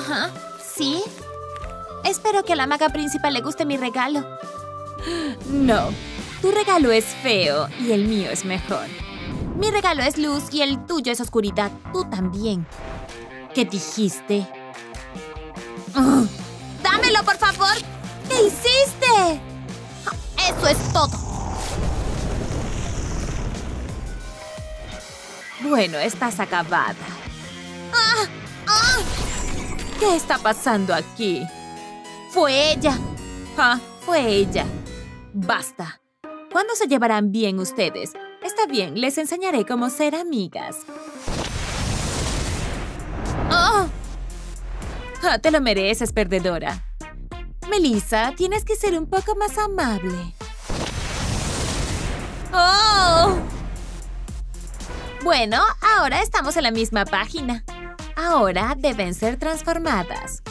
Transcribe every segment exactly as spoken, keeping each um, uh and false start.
Ajá, ¿sí? Espero que a la maga principal le guste mi regalo. No, tu regalo es feo y el mío es mejor. Mi regalo es luz y el tuyo es oscuridad. Tú también. ¿Qué dijiste? Uh, ¡Dámelo, por favor! ¿Qué hiciste? Eso es todo. Bueno, estás acabada. ¡Ah! ¡Ah! ¿Qué está pasando aquí? Fue ella. Ah, fue ella. Basta. ¿Cuándo se llevarán bien ustedes? Está bien, les enseñaré cómo ser amigas. ¡Oh! Ah, te lo mereces, perdedora. Melissa, tienes que ser un poco más amable. ¡Oh! Bueno, ahora estamos en la misma página. Ahora deben ser transformadas.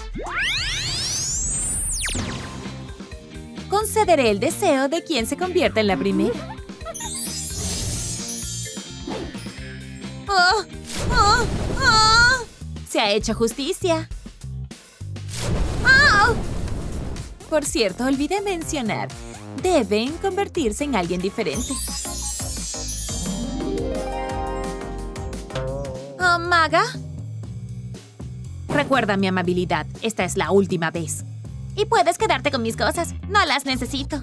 Concederé el deseo de quien se convierta en la primera. ¡Oh! ¡Oh! ¡Oh! Se ha hecho justicia. ¡Oh! Por cierto, olvidé mencionar. Deben convertirse en alguien diferente. Oh, ¿Maga? Recuerda mi amabilidad. Esta es la última vez. Y puedes quedarte con mis cosas. No las necesito.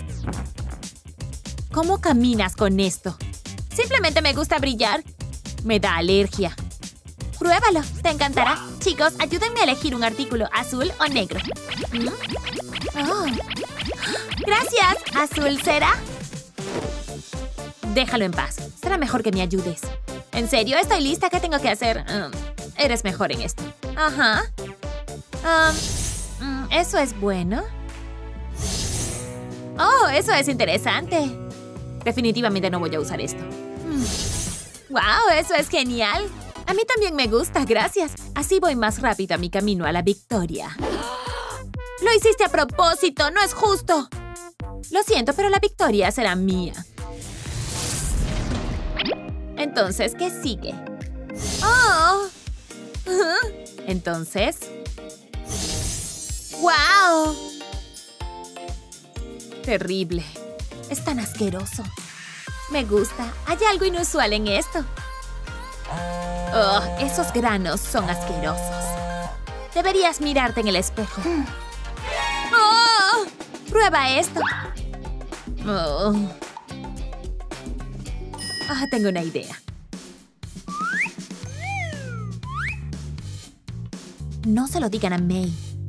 ¿Cómo caminas con esto? Simplemente me gusta brillar. Me da alergia. Pruébalo. Te encantará. Chicos, ayúdenme a elegir un artículo, azul o negro. ¿Mm? Oh. Gracias. ¿Azul será? Déjalo en paz. Será mejor que me ayudes. ¿En serio? Estoy lista. ¿Qué tengo que hacer? Um, eres mejor en esto. Ajá. Um, mm, ¿Eso es bueno? Oh, eso es interesante. Definitivamente no voy a usar esto. Mm. ¡Wow! Eso es genial. A mí también me gusta, gracias. Así voy más rápido a mi camino a la victoria. ¡Lo hiciste a propósito! ¡No es justo! Lo siento, pero la victoria será mía. Entonces, ¿qué sigue? ¡Oh! Entonces... ¡Wow! Terrible. Es tan asqueroso. Me gusta. Hay algo inusual en esto. Oh, esos granos son asquerosos. Deberías mirarte en el espejo. ¡Oh! Prueba esto. Oh. Ah, tengo una idea. No se lo digan a May.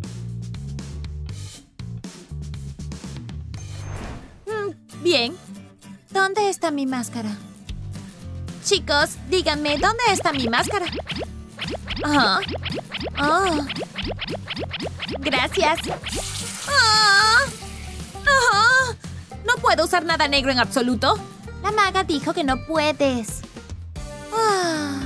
Mm, bien. ¿Dónde está mi máscara? Chicos, díganme, ¿dónde está mi máscara? Ah. Oh. Gracias. Ah. Ah. ¿No puedo usar nada negro en absoluto? La maga dijo que no puedes. Ah.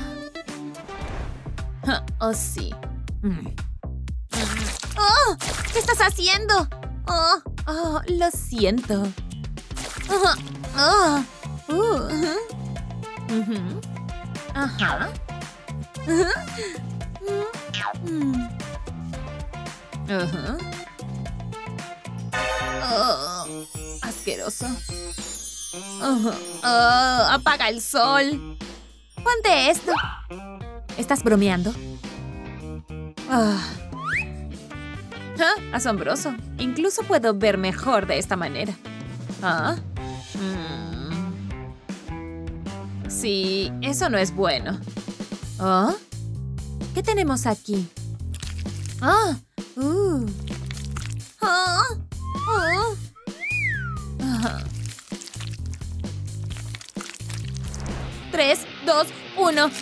Oh, sí. Mm. Oh, ¿qué estás haciendo? Oh, oh, lo siento. Oh, oh. Uh, uh-huh. Uh-huh. Ajá. Uh-huh. Mm. Uh-huh. Oh. Asqueroso. Uh-huh. Oh, apaga el sol. Ponte esto. ¿Estás bromeando? Ah. Ah, asombroso. Incluso puedo ver mejor de esta manera. Ah. Mm. Sí, eso no es bueno. ¿Oh? ¿Qué tenemos aquí? Ah. Uh. Ah. Uh. Ah. Tres, dos, uno.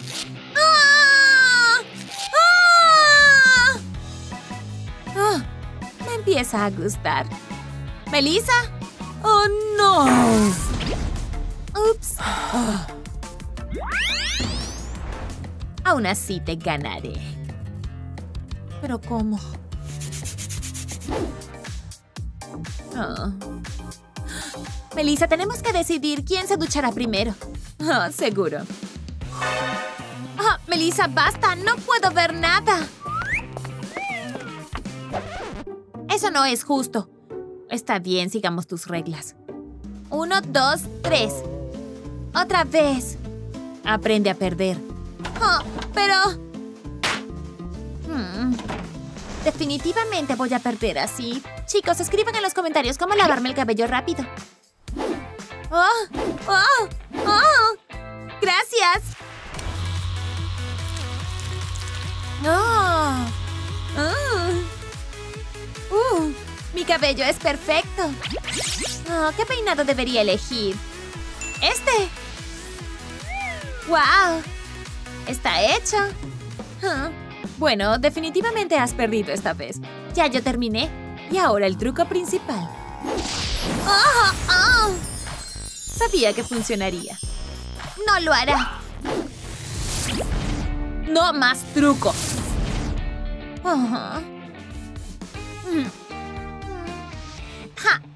Oh, me empieza a gustar. ¿Melissa? ¡Oh, no! ¡Ups! Oh. Aún así te ganaré. ¿Pero cómo? Oh. Melissa, tenemos que decidir quién se duchará primero. Oh, seguro. Ah, Melissa, basta. No puedo ver nada. Eso no es justo. Está bien, sigamos tus reglas. Uno, dos, tres. Otra vez. Aprende a perder. Oh, pero... Hmm. Definitivamente voy a perder así. Chicos, escriban en los comentarios cómo lavarme el cabello rápido. ¡Oh! ¡Oh! ¡Oh! ¡Gracias! ¡Oh! ¡Oh! ¡Uh! Mi cabello es perfecto. Oh, ¿qué peinado debería elegir? ¡Este! ¡Wow! ¡Está hecho! Huh. Bueno, definitivamente has perdido esta vez. Ya yo terminé. Y ahora el truco principal. ¡Oh! ¡Oh! Sabía que funcionaría. No lo hará. No más trucos. Uh-huh. Mm. ¡Ja!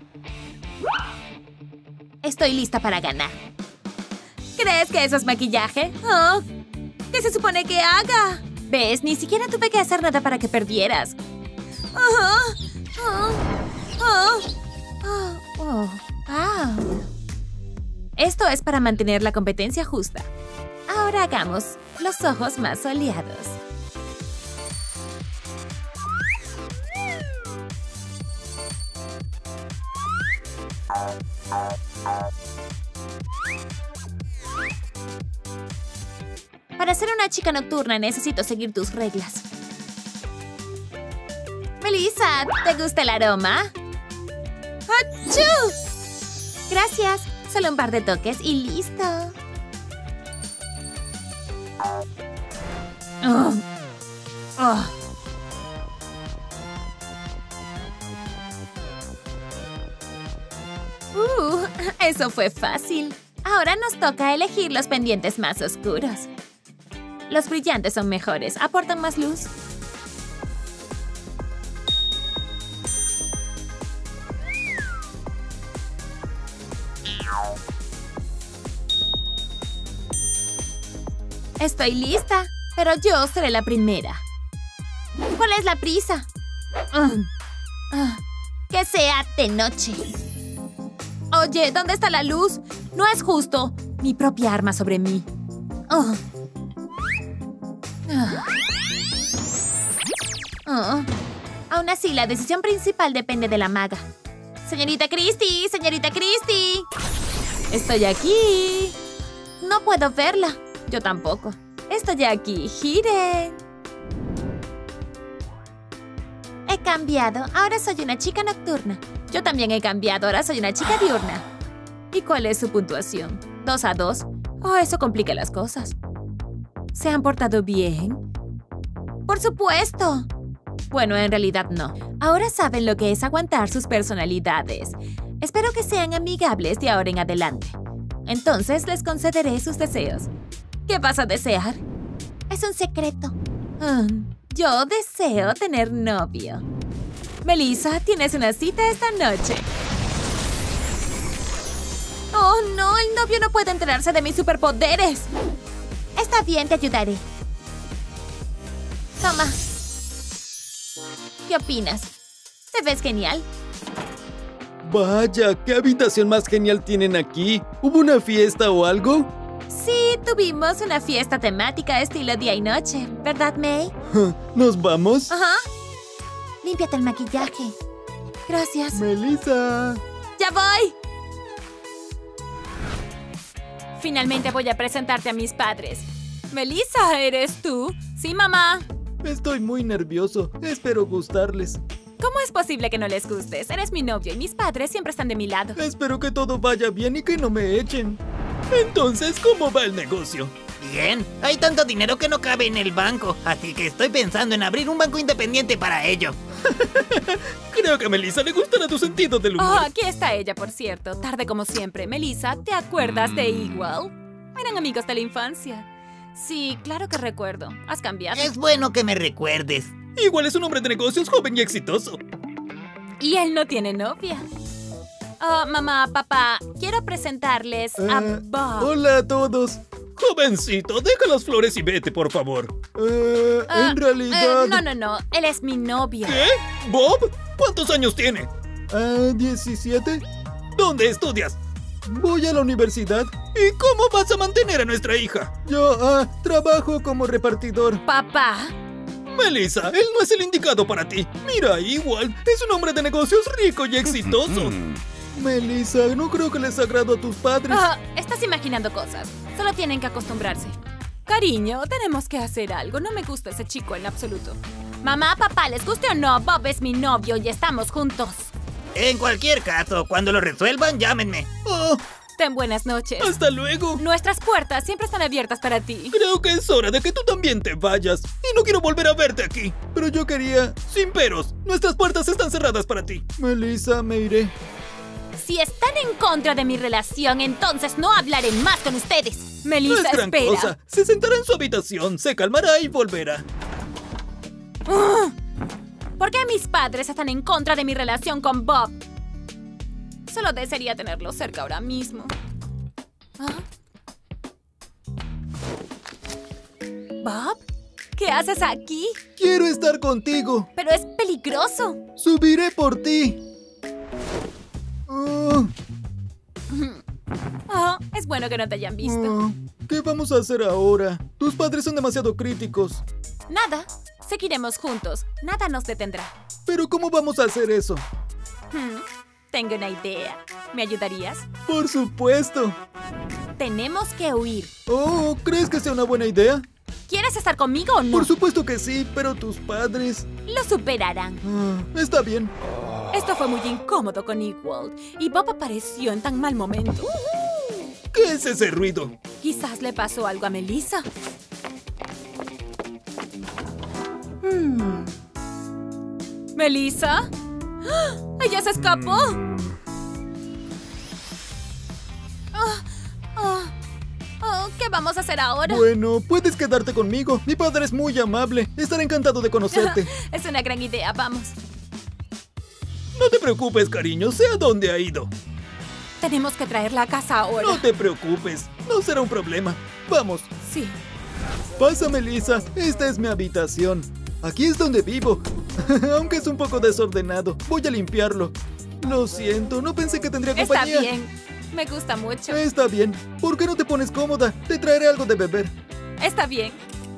Estoy lista para ganar. ¿Crees que eso es maquillaje? Oh, ¿qué se supone que haga? ¿Ves? Ni siquiera tuve que hacer nada para que perdieras. Uh-huh. Oh, oh, oh, oh. Wow. Esto es para mantener la competencia justa. Ahora hagamos los ojos más soleados. Para ser una chica nocturna necesito seguir tus reglas. Melissa, ¿te gusta el aroma? ¡Achú! Gracias. Solo un par de toques y listo. Oh. Oh. Uh, eso fue fácil. Ahora nos toca elegir los pendientes más oscuros. Los brillantes son mejores, aportan más luz. Estoy lista, pero yo seré la primera. ¿Cuál es la prisa? Uh, uh, que sea de noche. Oye, ¿dónde está la luz? No es justo. Mi propia arma sobre mí. Uh. Uh. Uh. Aún así, la decisión principal depende de la maga. Señorita Christie, señorita Christie. Estoy aquí. No puedo verla. Yo tampoco. Estoy aquí. Giren. He cambiado. Ahora soy una chica nocturna. Yo también he cambiado. Ahora soy una chica diurna. ¿Y cuál es su puntuación? ¿Dos a dos? Oh, eso complica las cosas. ¿Se han portado bien? ¡Por supuesto! Bueno, en realidad no. Ahora saben lo que es aguantar sus personalidades. Espero que sean amigables de ahora en adelante. Entonces les concederé sus deseos. ¿Qué vas a desear? Es un secreto. Um, yo deseo tener novio. Melissa, tienes una cita esta noche. ¡Oh, no! El novio no puede enterarse de mis superpoderes. Está bien, te ayudaré. Toma. ¿Qué opinas? ¿Te ves genial? Vaya, ¿qué habitación más genial tienen aquí? ¿Hubo una fiesta o algo? Sí, tuvimos una fiesta temática estilo día y noche, ¿verdad, May? ¿Nos vamos? Ajá. Límpiate el maquillaje. Gracias. Melissa. ¡Ya voy! Finalmente voy a presentarte a mis padres. Melissa, ¿eres tú? Sí, mamá. Estoy muy nervioso. Espero gustarles. ¿Cómo es posible que no les gustes? Eres mi novio y mis padres siempre están de mi lado. Espero que todo vaya bien y que no me echen. Entonces, ¿cómo va el negocio? Bien, hay tanto dinero que no cabe en el banco, así que estoy pensando en abrir un banco independiente para ello. Creo que a Melissa le gustará tu sentido del humor. Oh, aquí está ella, por cierto. Tarde como siempre. Melissa, ¿te acuerdas de Igual? Eran amigos de la infancia. Sí, claro que recuerdo. Has cambiado. Es bueno que me recuerdes. Igual es un hombre de negocios joven y exitoso. Y él no tiene novia. Oh, mamá, papá, quiero presentarles a Eh, Bob. Hola a todos. Jovencito, deja las flores y vete, por favor. Eh, Ah, en realidad... eh, no, no, no. Él es mi novio. ¿Qué? ¿Bob? ¿Cuántos años tiene? Ah, diecisiete. ¿Dónde estudias? Voy a la universidad. ¿Y cómo vas a mantener a nuestra hija? Yo, ah, trabajo como repartidor. Papá. Melissa, él no es el indicado para ti. Mira, igual, es un hombre de negocios rico y exitoso. Melissa, no creo que les agrado a tus padres. Ah, estás imaginando cosas. Solo tienen que acostumbrarse. Cariño, tenemos que hacer algo. No me gusta ese chico en absoluto. Mamá, papá, les guste o no, Bob es mi novio y estamos juntos. En cualquier caso, cuando lo resuelvan, llámenme. Oh, Ten buenas noches. hasta luego. Nuestras puertas siempre están abiertas para ti. Creo que es hora de que tú también te vayas. Y no quiero volver a verte aquí. Pero yo quería... Sin peros. Nuestras puertas están cerradas para ti. Melissa, me iré. Si están en contra de mi relación, entonces no hablaré más con ustedes. No Melissa, es gran espera. cosa. Se sentará en su habitación, se calmará y volverá. ¿Por qué mis padres están en contra de mi relación con Bob? Solo desearía tenerlo cerca ahora mismo. ¿Ah? ¿Bob? ¿Qué haces aquí? Quiero estar contigo. Pero es peligroso. Subiré por ti. Oh, Oh, es bueno que no te hayan visto. oh. ¿Qué vamos a hacer ahora? Tus padres son demasiado críticos. Nada. Seguiremos juntos. Nada nos detendrá. Pero ¿cómo vamos a hacer eso? Hmm, Tengo una idea. ¿Me ayudarías? Por supuesto. Tenemos que huir. Oh, ¿crees que sea una buena idea? ¿Quieres estar conmigo o no? Por supuesto que sí, pero tus padres... Lo superarán. Ah, está bien. Esto fue muy incómodo con Ewald y Bob apareció en tan mal momento. ¿Qué es ese ruido? Quizás le pasó algo a Melissa. ¿Melissa? ¡Ah! ¡Ella se escapó! Ah, ah, ah, ¿Qué vamos a hacer ahora? Bueno, puedes quedarte conmigo. Mi padre es muy amable. Estará encantado de conocerte. Es una gran idea, vamos. No te preocupes, cariño. Sé a dónde ha ido. Tenemos que traerla a casa ahora. No te preocupes. No será un problema. Vamos. Sí. Pasa, Melissa. Esta es mi habitación. Aquí es donde vivo. Aunque es un poco desordenado. Voy a limpiarlo. Lo siento. No pensé que tendría Está compañía. bien. Me gusta mucho. Está bien. ¿Por qué no te pones cómoda? Te traeré algo de beber. Está bien.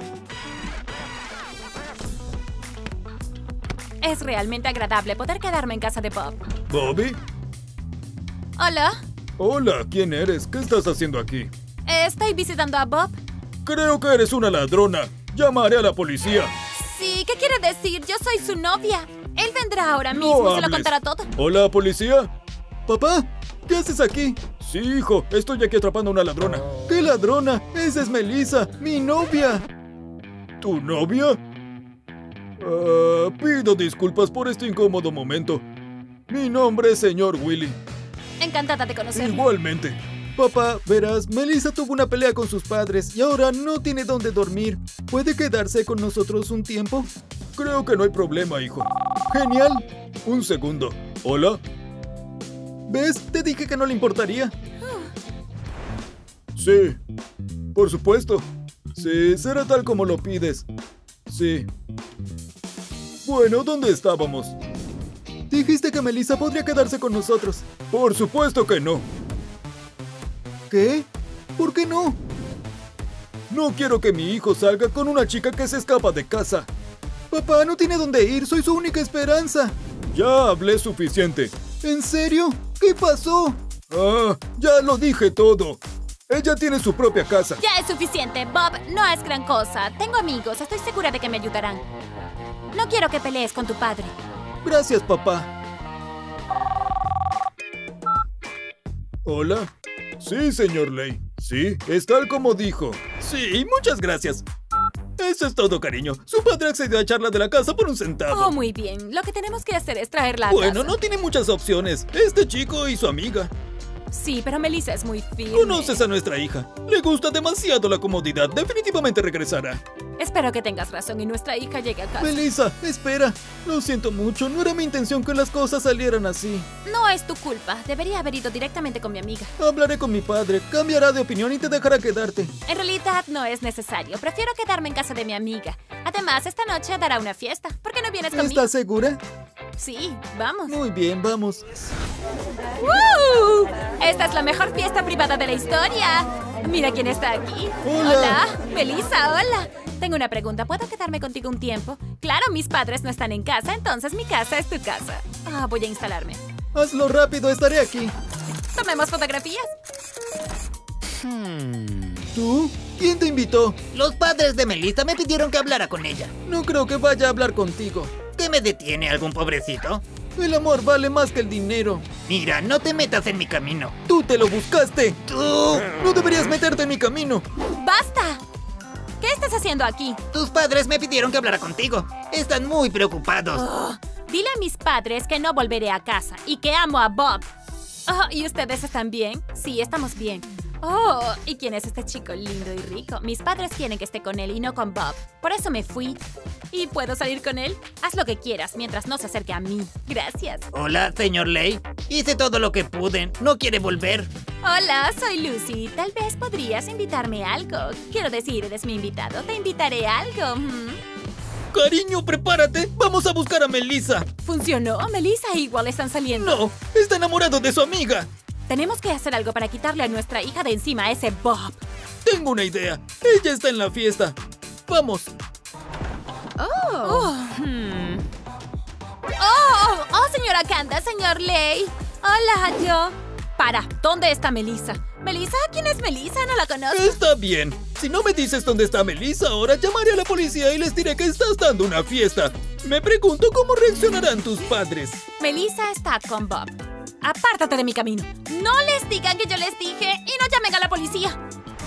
Es realmente agradable poder quedarme en casa de Bob. ¿Bobby? Hola. Hola, ¿quién eres? ¿Qué estás haciendo aquí? Estoy visitando a Bob. Creo que eres una ladrona. Llamaré a la policía. Sí, ¿qué quiere decir? Yo soy su novia. Él vendrá ahora No mismo y se lo hables. contará todo. Hola, policía. Papá, ¿qué haces aquí? Sí, hijo, estoy aquí atrapando a una ladrona. ¿Qué ladrona? Esa es Melissa, mi novia. ¿Tu novia? Ah, pido disculpas por este incómodo momento. Mi nombre es señor Willy. Encantada de conocerlo. Igualmente. Papá, verás, Melissa tuvo una pelea con sus padres y ahora no tiene dónde dormir. ¿Puede quedarse con nosotros un tiempo? Creo que no hay problema, hijo. Genial. Un segundo. ¿Hola? ¿Ves? Te dije que no le importaría. Sí. Por supuesto. Sí, será tal como lo pides. Sí. Bueno, ¿dónde estábamos? Dijiste que Melissa podría quedarse con nosotros. Por supuesto que no. ¿Qué? ¿Por qué no? No quiero que mi hijo salga con una chica que se escapa de casa. Papá, no tiene dónde ir, soy su única esperanza. Ya hablé suficiente. ¿En serio? ¿Qué pasó? Ah, ya lo dije todo. Ella tiene su propia casa. Ya es suficiente, Bob. No es gran cosa. Tengo amigos. Estoy segura de que me ayudarán. No quiero que pelees con tu padre. Gracias, papá. ¿Hola? Sí, señor Ley. Sí, es tal como dijo. Sí, muchas gracias. Eso es todo, cariño. Su padre accedió a echarla de la casa por un centavo. Oh, muy bien. Lo que tenemos que hacer es traerla a Bueno, casa. no tiene muchas opciones. Este chico y su amiga. Sí, pero Melissa es muy firme. Conoces a nuestra hija. Le gusta demasiado la comodidad. Definitivamente regresará. Espero que tengas razón y nuestra hija llegue a casa. Melissa, espera. Lo siento mucho. No era mi intención que las cosas salieran así. No es tu culpa. Debería haber ido directamente con mi amiga. Hablaré con mi padre. Cambiará de opinión y te dejará quedarte. En realidad no es necesario. Prefiero quedarme en casa de mi amiga. Además, esta noche dará una fiesta. ¿Por qué no vienes conmigo? ¿Estás segura? Sí, vamos. Muy bien, vamos. ¡Woo! Esta es la mejor fiesta privada de la historia. Mira quién está aquí. Hola. Hola, Melissa, hola. Tengo una pregunta. ¿Puedo quedarme contigo un tiempo? Claro, mis padres no están en casa, entonces mi casa es tu casa. Ah, voy a instalarme. Hazlo rápido, estaré aquí. ¿Tomemos fotografías? ¿Tú? ¿Quién te invitó? Los padres de Melissa me pidieron que hablara con ella. No creo que vaya a hablar contigo. ¿Qué me detiene, algún pobrecito? El amor vale más que el dinero. Mira, no te metas en mi camino. ¡Tú te lo buscaste! ¡Tú! ¡No deberías meterte en mi camino! ¡Basta! ¿Qué estás haciendo aquí? Tus padres me pidieron que hablara contigo. Están muy preocupados. Oh, dile a mis padres que no volveré a casa y que amo a Bob. Oh, ¿y ustedes están bien? Sí, estamos bien. Oh, ¿y quién es este chico lindo y rico? Mis padres quieren que esté con él y no con Bob. Por eso me fui. ¿Y puedo salir con él? Haz lo que quieras mientras no se acerque a mí. Gracias. Hola, señor Ley. Hice todo lo que pude. No quiere volver. Hola, soy Lucy. Tal vez podrías invitarme a algo. Quiero decir, eres mi invitado. Te invitaré a algo. ¿Mm? Cariño, prepárate. Vamos a buscar a Melissa. ¿Funcionó? Melissa e igual están saliendo. No, está enamorado de su amiga. Tenemos que hacer algo para quitarle a nuestra hija de encima a ese Bob. Tengo una idea. Ella está en la fiesta. Vamos. Oh. Hmm. Oh, oh, señora Kanda, señor Ley. Hola, yo. Para, ¿dónde está Melissa? ¿Melissa? ¿Quién es Melissa? No la conozco. Está bien. Si no me dices dónde está Melissa, ahora llamaré a la policía y les diré que estás dando una fiesta. Me pregunto cómo reaccionarán tus padres. Melissa está con Bob. Apártate de mi camino. No les digan que yo les dije y no llamen a la policía.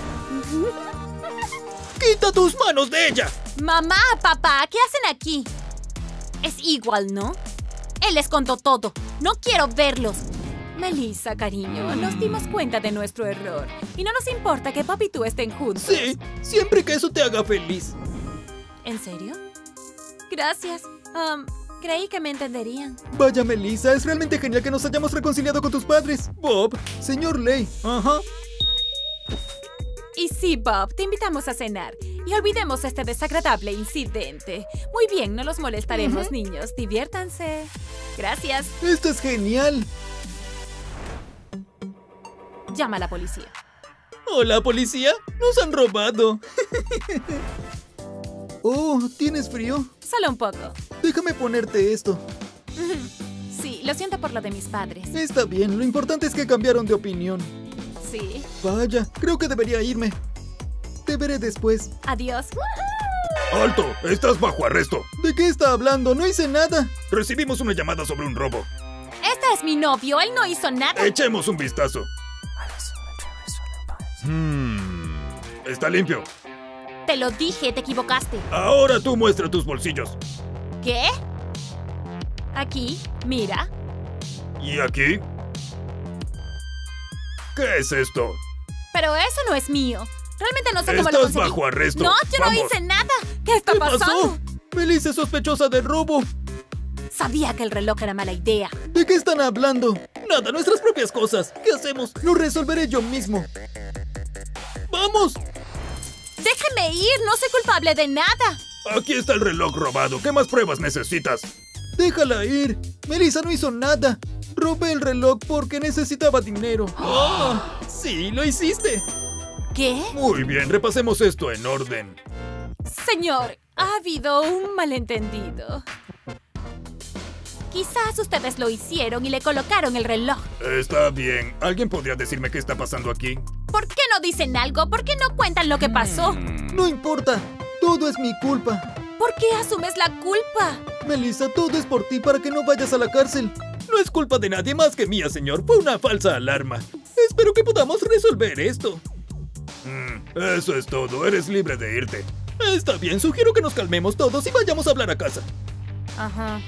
¡Quita tus manos de ella! Mamá, papá, ¿qué hacen aquí? Es igual, ¿no? Él les contó todo. No quiero verlos. Melissa, cariño, nos dimos cuenta de nuestro error. Y no nos importa que papi y tú estén juntos. Sí, siempre que eso te haga feliz. ¿En serio? Gracias. Um, creí que me entenderían. Vaya, Melissa, es realmente genial que nos hayamos reconciliado con tus padres. Bob, señor Ley. Ajá. Y sí, Bob, te invitamos a cenar. Y olvidemos este desagradable incidente. Muy bien, no los molestaremos, uh-huh. niños. Diviértanse. Gracias. Esto es genial. Llama a la policía. Hola, policía. Nos han robado. Oh, ¿tienes frío? Solo un poco. Déjame ponerte esto. Sí, lo siento por lo de mis padres. Está bien, lo importante es que cambiaron de opinión. Sí. Vaya, creo que debería irme. Te veré después. Adiós. ¡Alto! ¡Estás bajo arresto! ¿De qué está hablando? No hice nada. Recibimos una llamada sobre un robo. Este es mi novio, él no hizo nada. Echemos un vistazo. Hmm. Está limpio. Te lo dije, te equivocaste. Ahora tú muestra tus bolsillos. ¿Qué? Aquí, mira. ¿Y aquí? ¿Qué es esto? Pero eso no es mío. Realmente no sé cómo lo Estás conseguí. bajo arresto. No, yo Vamos. no hice nada. ¿Qué está ¿Qué pasando? pasó? Melissa es sospechosa de robo. Sabía que el reloj era mala idea. ¿De qué están hablando? Nada, nuestras propias cosas. ¿Qué hacemos? Lo resolveré yo mismo. ¡Vamos! Déjeme ir, no soy culpable de nada. Aquí está el reloj robado. ¿Qué más pruebas necesitas? Déjala ir. Melissa no hizo nada. Robé el reloj porque necesitaba dinero. ¡Oh! Sí, lo hiciste. ¿Qué? Muy bien, repasemos esto en orden. Señor, ha habido un malentendido. Quizás ustedes lo hicieron y le colocaron el reloj. Está bien. ¿Alguien podría decirme qué está pasando aquí? ¿Por qué no dicen algo? ¿Por qué no cuentan lo que pasó? No importa. Todo es mi culpa. ¿Por qué asumes la culpa? Melissa, todo es por ti para que no vayas a la cárcel. No es culpa de nadie más que mía, señor. Fue una falsa alarma. Espero que podamos resolver esto. Mm, eso es todo. Eres libre de irte. Está bien, sugiero que nos calmemos todos y vayamos a hablar a casa. Ajá.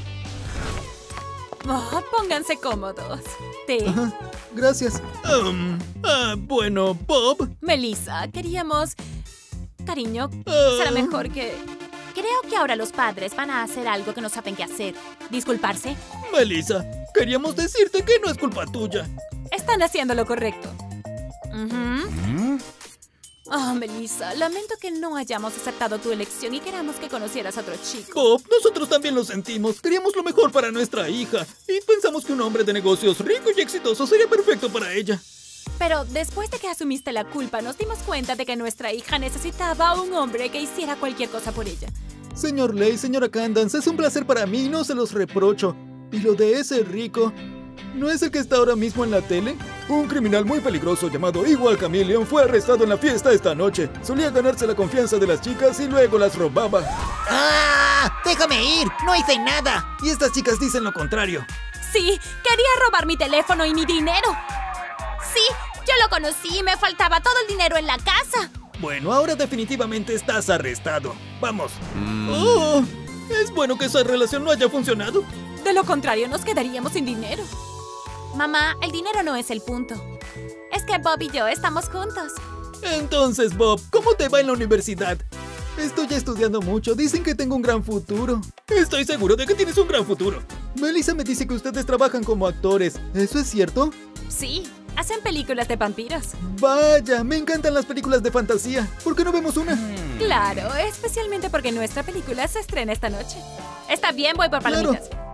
Oh, pónganse cómodos. Té. Ajá, gracias. Um, ah, bueno, Bob. Melissa, queríamos... Cariño, Ah. será mejor que... Creo que ahora los padres van a hacer algo que no saben qué hacer. ¿Disculparse? Melissa, queríamos decirte que no es culpa tuya. Están haciendo lo correcto. Ujú. Oh, Melissa, lamento que no hayamos aceptado tu elección y queramos que conocieras a otro chico. Bob, nosotros también lo sentimos. Queríamos lo mejor para nuestra hija. Y pensamos que un hombre de negocios rico y exitoso sería perfecto para ella. Pero después de que asumiste la culpa, nos dimos cuenta de que nuestra hija necesitaba a un hombre que hiciera cualquier cosa por ella. Señor Ley, señora Candance, es un placer para mí y no se los reprocho. ¿Y lo de ese rico? ¿No es el que está ahora mismo en la tele? Un criminal muy peligroso llamado Igual Chameleon fue arrestado en la fiesta esta noche. Solía ganarse la confianza de las chicas y luego las robaba. ¡Ah! ¡Déjame ir! ¡No hice nada! Y estas chicas dicen lo contrario. Sí, quería robar mi teléfono y mi dinero. Sí, yo lo conocí y me faltaba todo el dinero en la casa. Bueno, ahora definitivamente estás arrestado. Vamos. Mm. Oh, es bueno que esa relación no haya funcionado. De lo contrario, nos quedaríamos sin dinero. Mamá, el dinero no es el punto. Es que Bob y yo estamos juntos. Entonces, Bob, ¿cómo te va en la universidad? Estoy estudiando mucho. Dicen que tengo un gran futuro. Estoy seguro de que tienes un gran futuro. Melissa me dice que ustedes trabajan como actores. ¿Eso es cierto? Sí, hacen películas de vampiros. Vaya, me encantan las películas de fantasía. ¿Por qué no vemos una? Mm. Claro, especialmente porque nuestra película se estrena esta noche. Está bien, voy por palomitas. Claro.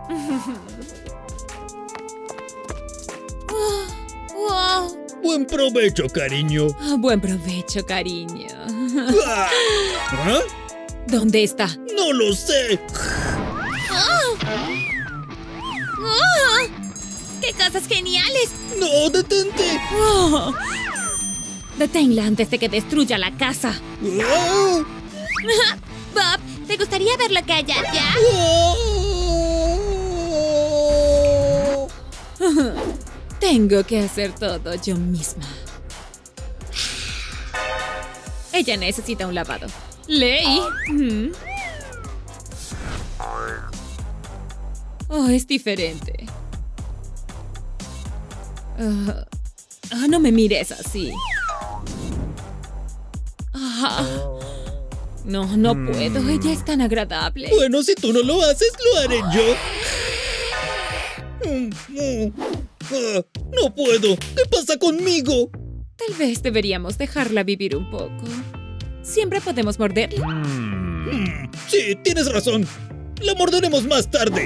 Wow. Buen provecho, cariño. Oh, buen provecho, cariño. ¿Ah? ¿Dónde está? No lo sé. Oh. Oh. ¡Qué cosas geniales! No, detente. Oh. Deténla antes de que destruya la casa. Oh. Bob, ¿te gustaría ver lo que hay allá? Oh. Tengo que hacer todo yo misma. Ella necesita un lavado. Ley. Mm. Oh, es diferente. Uh, oh, no me mires así. Ah. No, no mm. puedo. Ella es tan agradable. Bueno, si tú no lo haces, lo haré yo. Mm, mm. Ah, no puedo. ¿Qué pasa conmigo? Tal vez deberíamos dejarla vivir un poco. Siempre podemos morderla. Mm, sí, tienes razón. La morderemos más tarde.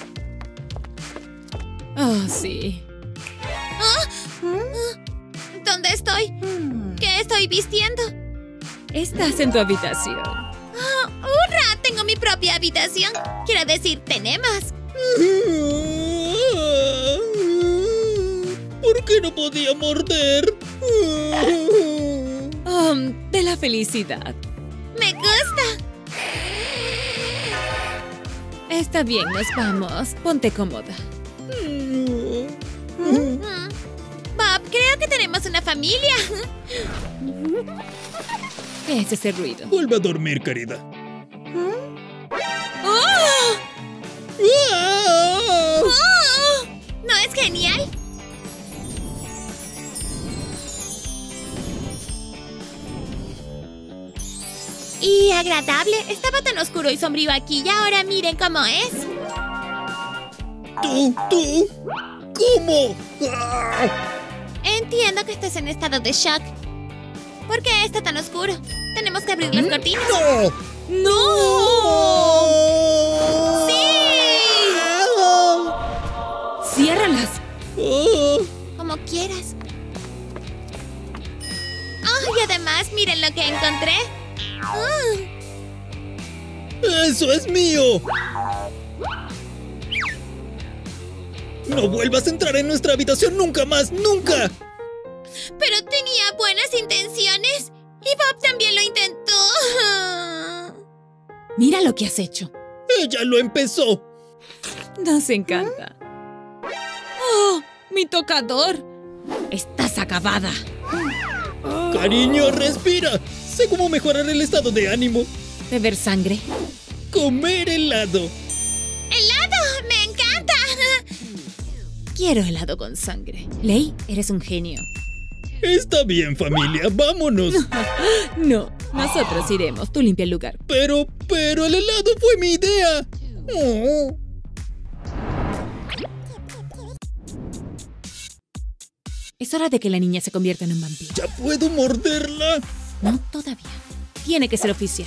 Oh, sí. ¿Ah? ¿Dónde estoy? ¿Qué estoy vistiendo? Estás en tu habitación. Oh, ¡hurra! Tengo mi propia habitación. Quiero decir, tenemos. ¿Por qué no podía morder? Um, de la felicidad. ¡Me gusta! Está bien, nos vamos. Ponte cómoda. Bob, creo que tenemos una familia. ¿Qué es ese ruido? Vuelve a dormir, querida. ¡Oh! ¡Ah! ¡Oh! ¿No es genial? Y agradable. Estaba tan oscuro y sombrío aquí y ahora miren cómo es. ¿Tú? ¿Tú? ¿Cómo? ¡Ah! Entiendo que estés en estado de shock. ¿Por qué está tan oscuro? Tenemos que abrir las cortinas. ¡No! ¡No! ¡Sí! ¡Ciérralas! Oh. Como quieras. Oh, y además, miren lo que encontré. Oh. ¡Eso es mío! ¡No vuelvas a entrar en nuestra habitación nunca más! ¡Nunca! Pero tenía buenas intenciones. Y Bob también lo intentó. Mira lo que has hecho. ¡Ella lo empezó! Nos encanta. ¡Oh! ¡Mi tocador! ¡Estás acabada! ¡Cariño, respira! Sé cómo mejorar el estado de ánimo. ¿Beber sangre? ¡Comer helado! ¡Helado! ¡Me encanta! Quiero helado con sangre. Ley, eres un genio. Está bien, familia, vámonos. No, nosotros iremos. Tú limpia el lugar. Pero, pero el helado fue mi idea. Oh. Es hora de que la niña se convierta en un vampiro. ¿Ya puedo morderla? No, todavía. Tiene que ser oficial.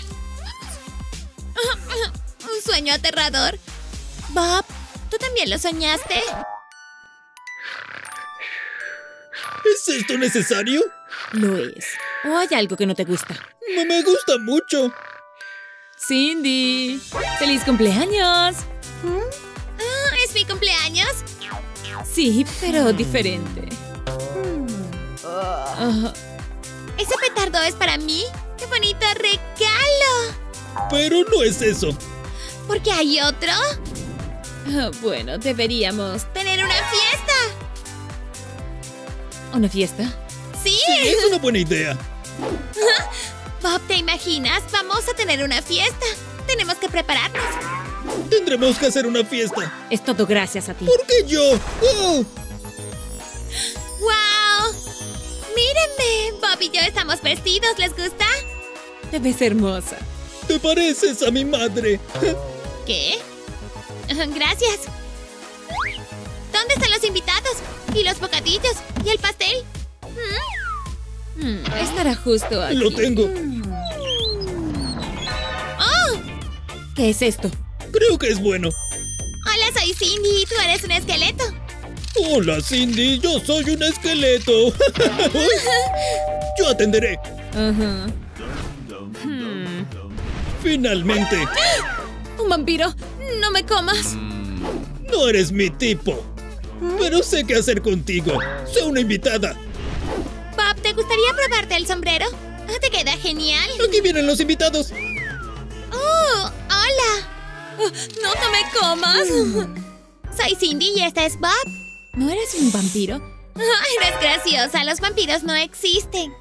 Un sueño aterrador. Bob, ¿tú también lo soñaste? ¿Es esto necesario? Lo es. ¿O hay algo que no te gusta? No me gusta mucho. Cindy, ¡feliz cumpleaños! Ah, ¿es mi cumpleaños? Sí, pero diferente. Ah, ¿Ese petardo es para mí? ¡Qué bonito regalo! Pero no es eso. ¿Por qué hay otro? ah, bueno, deberíamos... ¡Tener una fiesta! ¿Una fiesta? ¡Sí! Sí, es una buena idea. Bob, ¿te imaginas? Vamos a tener una fiesta. Tenemos que prepararnos. Tendremos que hacer una fiesta. Es todo gracias a ti. ¿Por qué yo? ¡Oh! ¡Wow! ¡Mírenme! Bob y yo estamos vestidos. ¿Les gusta? Te ves hermosa. Te pareces a mi madre. ¿Qué? Gracias. ¿Dónde están los invitados? ¿Y los bocadillos? ¿Y el pastel? ¿Mm? Hmm, estará justo aquí. Lo tengo. ¡Oh! ¿Qué es esto? Creo que es bueno. Hola, soy Cindy y tú eres un esqueleto. Hola, Cindy. Yo soy un esqueleto. Yo atenderé. Ajá. Hmm, Finalmente. ¿Un vampiro? No me comas. No eres mi tipo. Pero sé qué hacer contigo. Sé una invitada. Bob, ¿te gustaría probarte el sombrero? Ah, te queda genial. Aquí vienen los invitados. ¡Oh! ¡Hola! Oh, no, no me comas. Soy Cindy y esta es Bob. ¿No eres un vampiro? Ay, no es graciosa. Los vampiros no existen.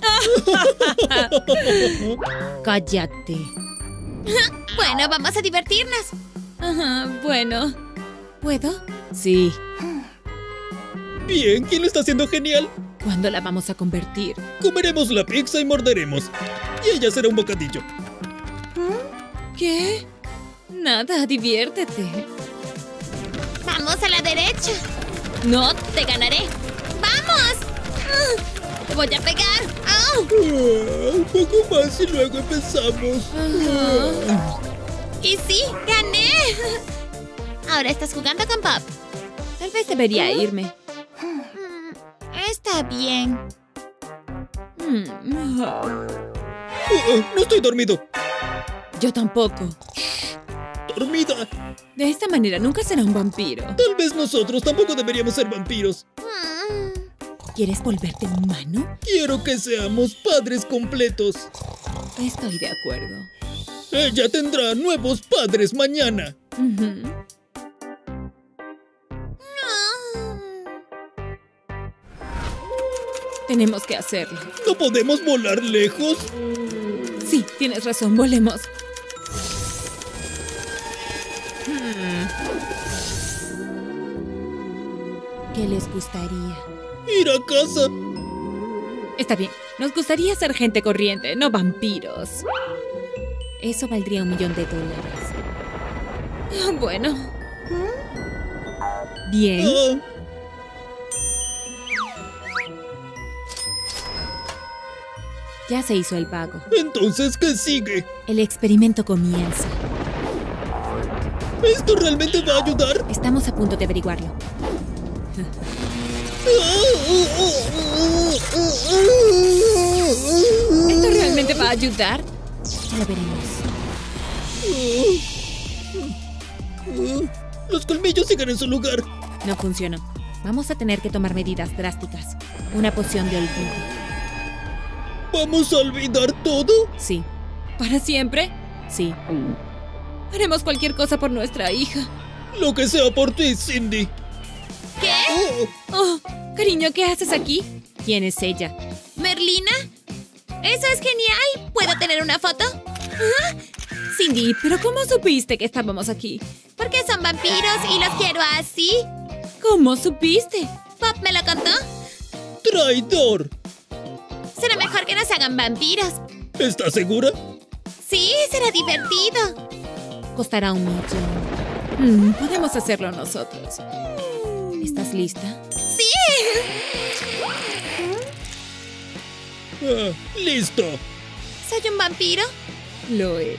Cállate. Bueno, vamos a divertirnos. Ajá, bueno. ¿Puedo? Sí. Bien, ¿quién lo está haciendo genial? ¿Cuándo la vamos a convertir? Comeremos la pizza y morderemos. Y ella será un bocadillo. ¿Qué? Nada, diviértete. Vamos a la derecha. No, te ganaré. ¡Vamos! Ah, ¡te voy a pegar! ¡Au! Ah, un poco más y luego empezamos. Ajá. ¡Y sí! ¡Gané! Ahora estás jugando con Bob. Tal vez debería irme. Mm, Está bien. Mm, ah. Ah, no estoy dormido. Yo tampoco. Dormida. De esta manera nunca será un vampiro. Tal vez nosotros tampoco deberíamos ser vampiros. Mm, ¿Quieres volverte humano? Quiero que seamos padres completos. Estoy de acuerdo. Ella tendrá nuevos padres mañana. Ujú. Tenemos que hacerlo. ¿No podemos volar lejos? Sí, tienes razón, volemos. Hmm. ¿Qué les gustaría? Ir a casa. Está bien, nos gustaría ser gente corriente, no vampiros. Eso valdría un millón de dólares. Ah, bueno. Bien. Ah, Ya se hizo el pago. entonces, ¿qué sigue? El experimento comienza. ¿Esto realmente va a ayudar? Estamos a punto de averiguarlo. ¿Esto realmente va a ayudar? Ya lo veremos. Los colmillos siguen en su lugar. No funcionó. Vamos a tener que tomar medidas drásticas. Una poción de olvido. ¿Vamos a olvidar todo? Sí. ¿Para siempre? Sí. Haremos cualquier cosa por nuestra hija. Lo que sea por ti, Cindy. ¿Qué? Oh, Oh, cariño, ¿qué haces aquí? ¿Quién es ella? ¿Merlina? ¡Eso es genial! ¿Puedo tener una foto? ¿Ah? Cindy, ¿pero cómo supiste que estábamos aquí? Porque son vampiros y los quiero así. ¿Cómo supiste? Bob me lo contó. traidor. Será mejor que nos hagan vampiros. ¿Estás segura? Sí, será divertido. Costará un millón. Mm, podemos hacerlo nosotros. ¿Estás lista? ¡Sí! Ah, ¡listo! ¿Soy un vampiro? Lo eres.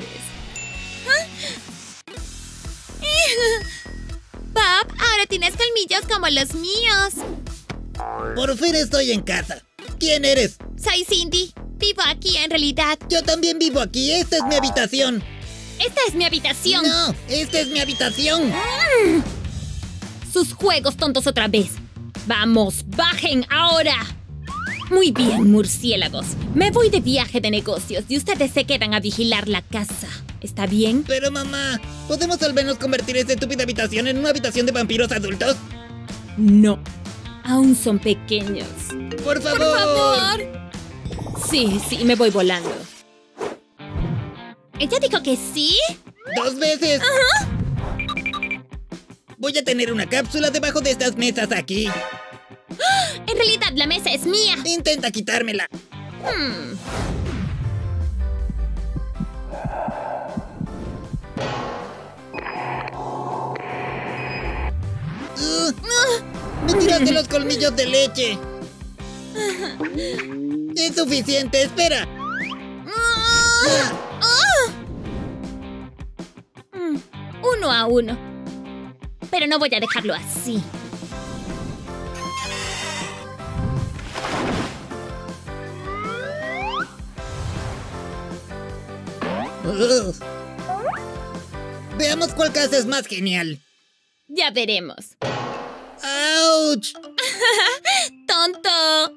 Bob, ahora tienes colmillos como los míos. Por fin estoy en casa. ¿Quién eres? Soy Cindy. Vivo aquí en realidad. Yo también vivo aquí. Esta es mi habitación. Esta es mi habitación. No, esta es mi habitación. Sus juegos tontos otra vez. ¡Vamos, bajen ahora! Muy bien, murciélagos. Me voy de viaje de negocios y ustedes se quedan a vigilar la casa. ¿Está bien? Pero mamá, ¿podemos al menos convertir esta estúpida habitación en una habitación de vampiros adultos? No. Aún son pequeños. ¡Por favor! Por favor. Sí, sí, me voy volando. ¿Ella dijo que sí? ¡Dos veces! Voy a tener una cápsula debajo de estas mesas aquí. En realidad la mesa es mía. Intenta quitármela. Hmm. Uh, ¡Me tiraste los colmillos de leche! ¡Es suficiente! ¡Espera! Mm, Uno a uno. Pero no voy a dejarlo así. Uh. Veamos cuál casa es más genial. Ya veremos. ¡Auch! ¡Tonto!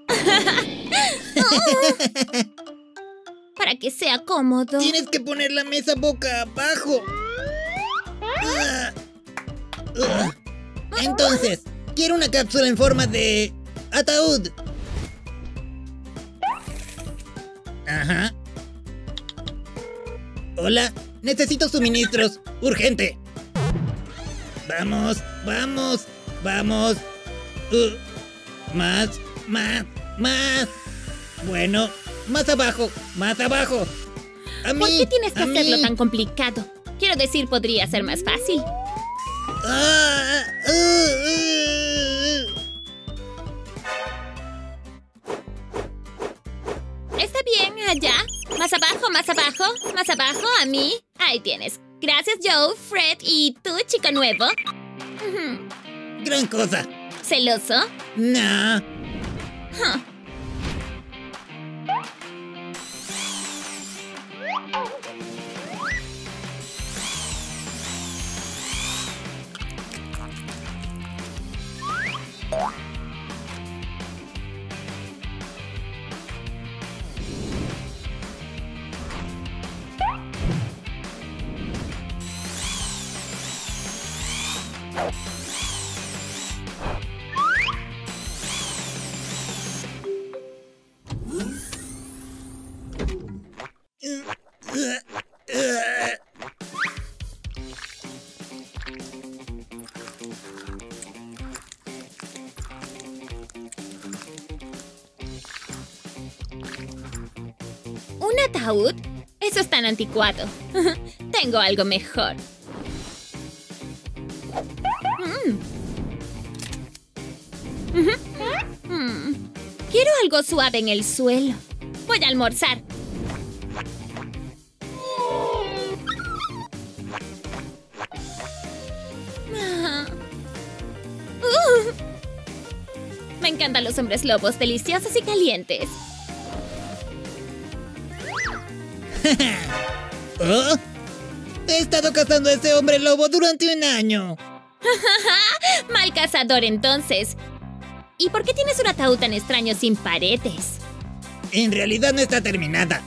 Para que sea cómodo. Tienes que poner la mesa boca abajo. Ah. Ah. Entonces, quiero una cápsula en forma de ataúd. Ajá. Hola, necesito suministros. Urgente. Vamos, vamos, vamos. Uh, más, más, más. Bueno, más abajo, más abajo. A mí, ¿Por qué tienes que a hacerlo mí. tan complicado? Quiero decir, podría ser más fácil. Ah, uh, uh, uh. Está bien, allá. Más abajo, más abajo, más abajo, a mí. Ahí tienes. Gracias, Joe, Fred y tú, chico nuevo. Ujú. Gran cosa. ¿Celoso? No. Huh. ¿Un ataúd? Eso es tan anticuado. Tengo algo mejor. Mm. Ujú. Mm. Quiero algo suave en el suelo. Voy a almorzar. Ah. Uh. Me encantan los hombres lobos, deliciosos y calientes. ¿Oh? He estado cazando a ese hombre lobo durante un año. Mal cazador, entonces. ¿Y por qué tienes un ataúd tan extraño sin paredes? En realidad no está terminada.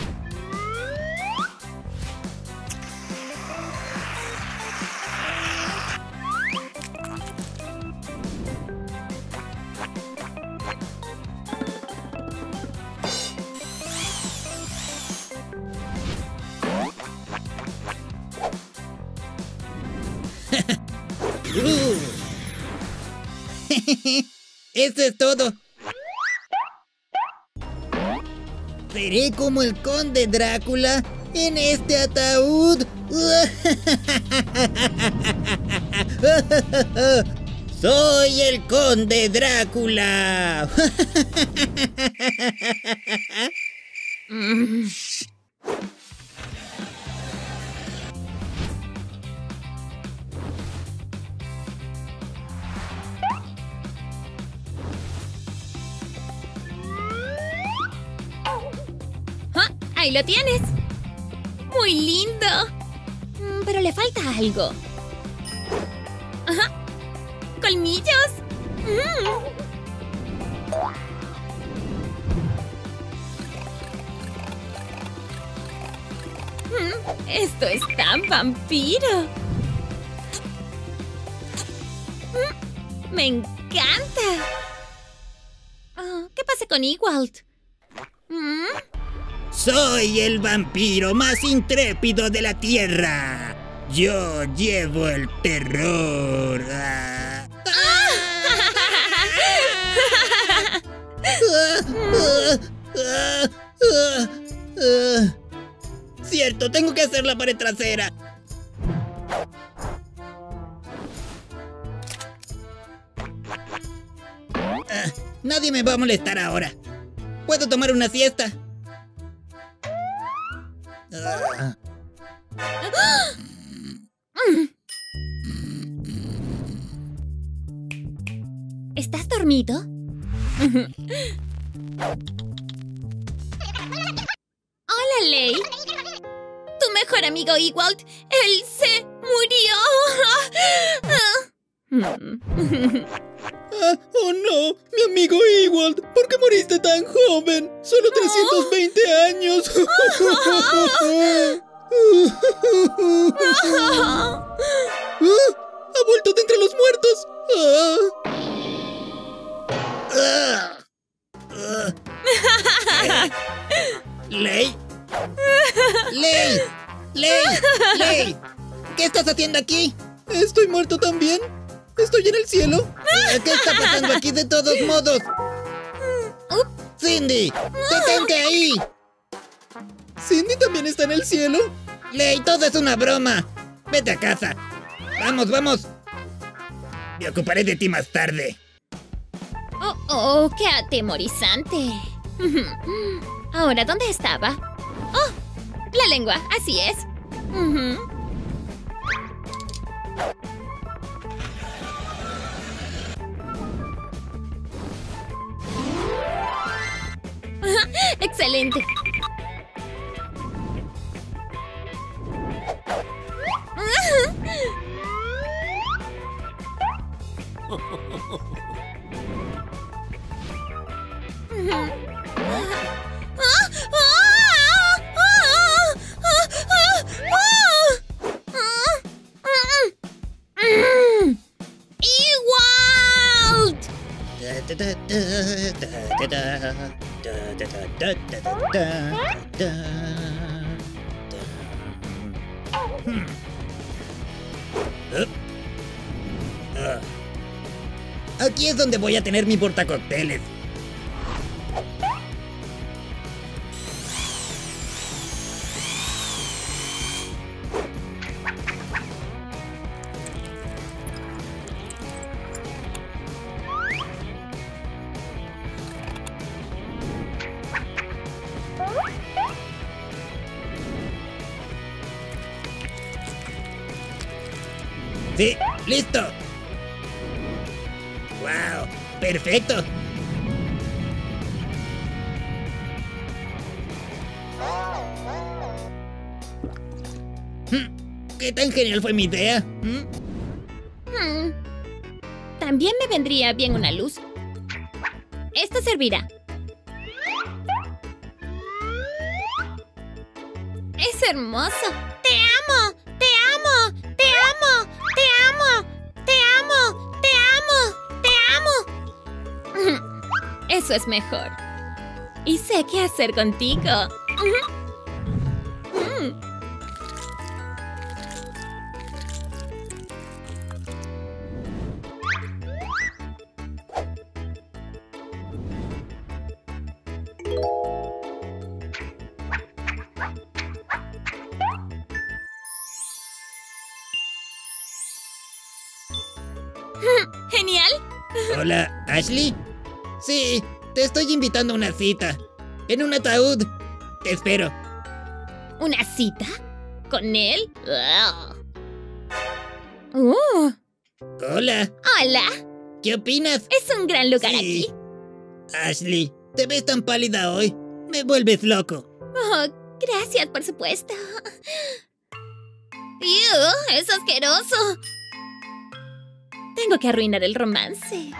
Uh. Eso es todo. Seré como el conde Drácula en este ataúd. Soy el conde Drácula. Mm. Ah, ahí lo tienes. Muy lindo. Mm, pero le falta algo. Ajá. ¡Colmillos! Mm. Mm, esto es tan vampiro. Mm, me encanta. Oh, ¿qué pasa con Ewald? Mm. Soy el vampiro más intrépido de la Tierra. Yo llevo el terror. Ah. Cierto, tengo que hacer la pared trasera. Ah, nadie me va a molestar ahora. Puedo tomar una siesta. Ah. ¿Estás dormido? Hola, Ley. Tu mejor amigo Ewald, él se murió. Ah, oh no, mi amigo Ewald, ¿por qué moriste tan joven? Solo trescientos veinte años. Ah, ¡ha vuelto de entre los muertos! Ah. Ah. Ah. ¿Ley? ¡Ley! ¡Ley! ¡Ley! ¿Qué estás haciendo aquí? ¿Estoy muerto también? ¿Estoy en el cielo? ¿Qué está pasando aquí de todos modos? ¡Cindy! ¡Detente ahí! ¿Cindy también está en el cielo? Ley, todo es una broma. Vete a casa. Vamos, vamos. Me ocuparé de ti más tarde. Oh, oh, qué atemorizante. Ahora, ¿dónde estaba? Oh, la lengua, así es. Ujú. Excelente. Aquí es donde voy a tener mi portacócteles. Sí, listo. ¡Wow! ¡Perfecto! ¿Qué tan genial fue mi idea? ¿Mm? Hmm. También me vendría bien una luz. Esto servirá. Es hermoso. ¡Te amo! ¡Te amo! ¡Te amo! ¡Te amo! ¡Te amo! ¡Te amo! ¡Te amo! Eso es mejor. Y sé qué hacer contigo. Mm. ¡Genial! Hola, ¿Ashley? Sí, te estoy invitando a una cita. En un ataúd. Te espero. ¿Una cita? ¿Con él? Uh, Hola, ¡Hola! ¿qué opinas? Es un gran lugar Sí. aquí. Ashley, te ves tan pálida hoy. Me vuelves loco. Oh, gracias, por supuesto. ¡Ew! ¡Es asqueroso! Tengo que arruinar el romance.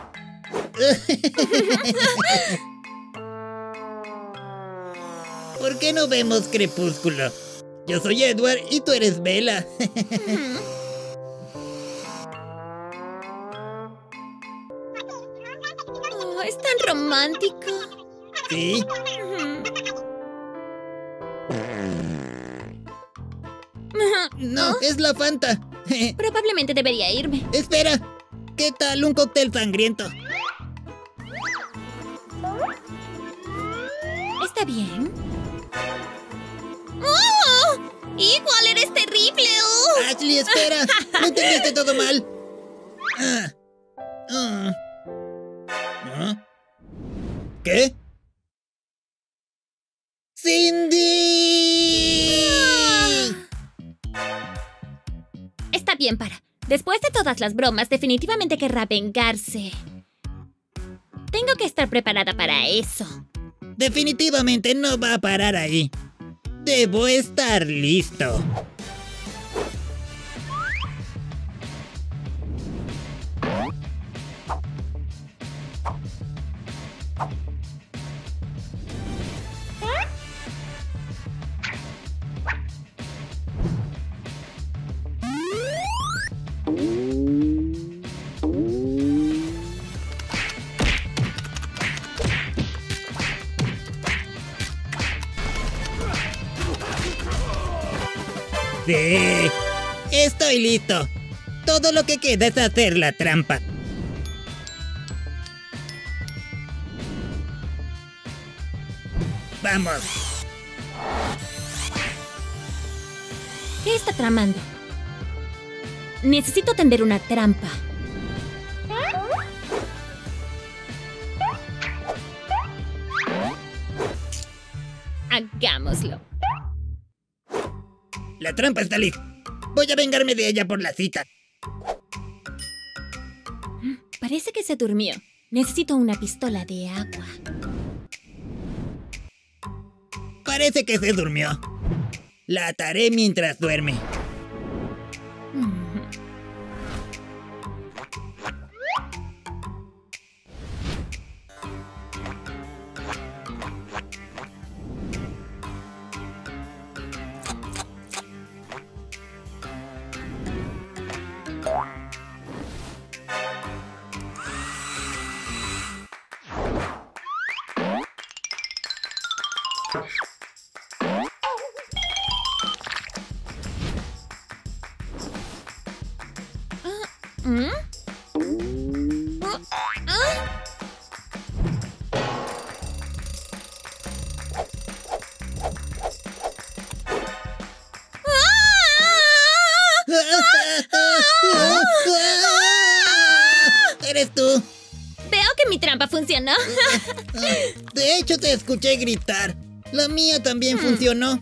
¿Por qué no vemos Crepúsculo? Yo soy Edward y tú eres Bella. Oh, es tan romántico. ¿Sí? No, es la Fanta. Probablemente debería irme. Espera, ¿qué tal un cóctel sangriento? ¿Está bien? ¡Oh! ¡Igual eres terrible! ¡Oh! Ashley, espera. Lo entendiste todo mal. Ah. Ah. ¿Ah? ¿Qué? ¡Cindy! Está bien, para. Después de todas las bromas, definitivamente querrá vengarse. Tengo que estar preparada para eso. Definitivamente no va a parar ahí. Debo estar listo. Sí, estoy listo. Todo lo que queda es hacer la trampa. Vamos. ¿Qué está tramando? Necesito tender una trampa. Hagámoslo. La trampa está lista. Voy a vengarme de ella por la cita. Parece que se durmió. Necesito una pistola de agua. Parece que se durmió. La ataré mientras duerme. ¿Mm? ¿Ah? ¿Ah? ¿Eres tú? Veo que mi trampa funcionó. De hecho, te escuché gritar. La mía también funcionó.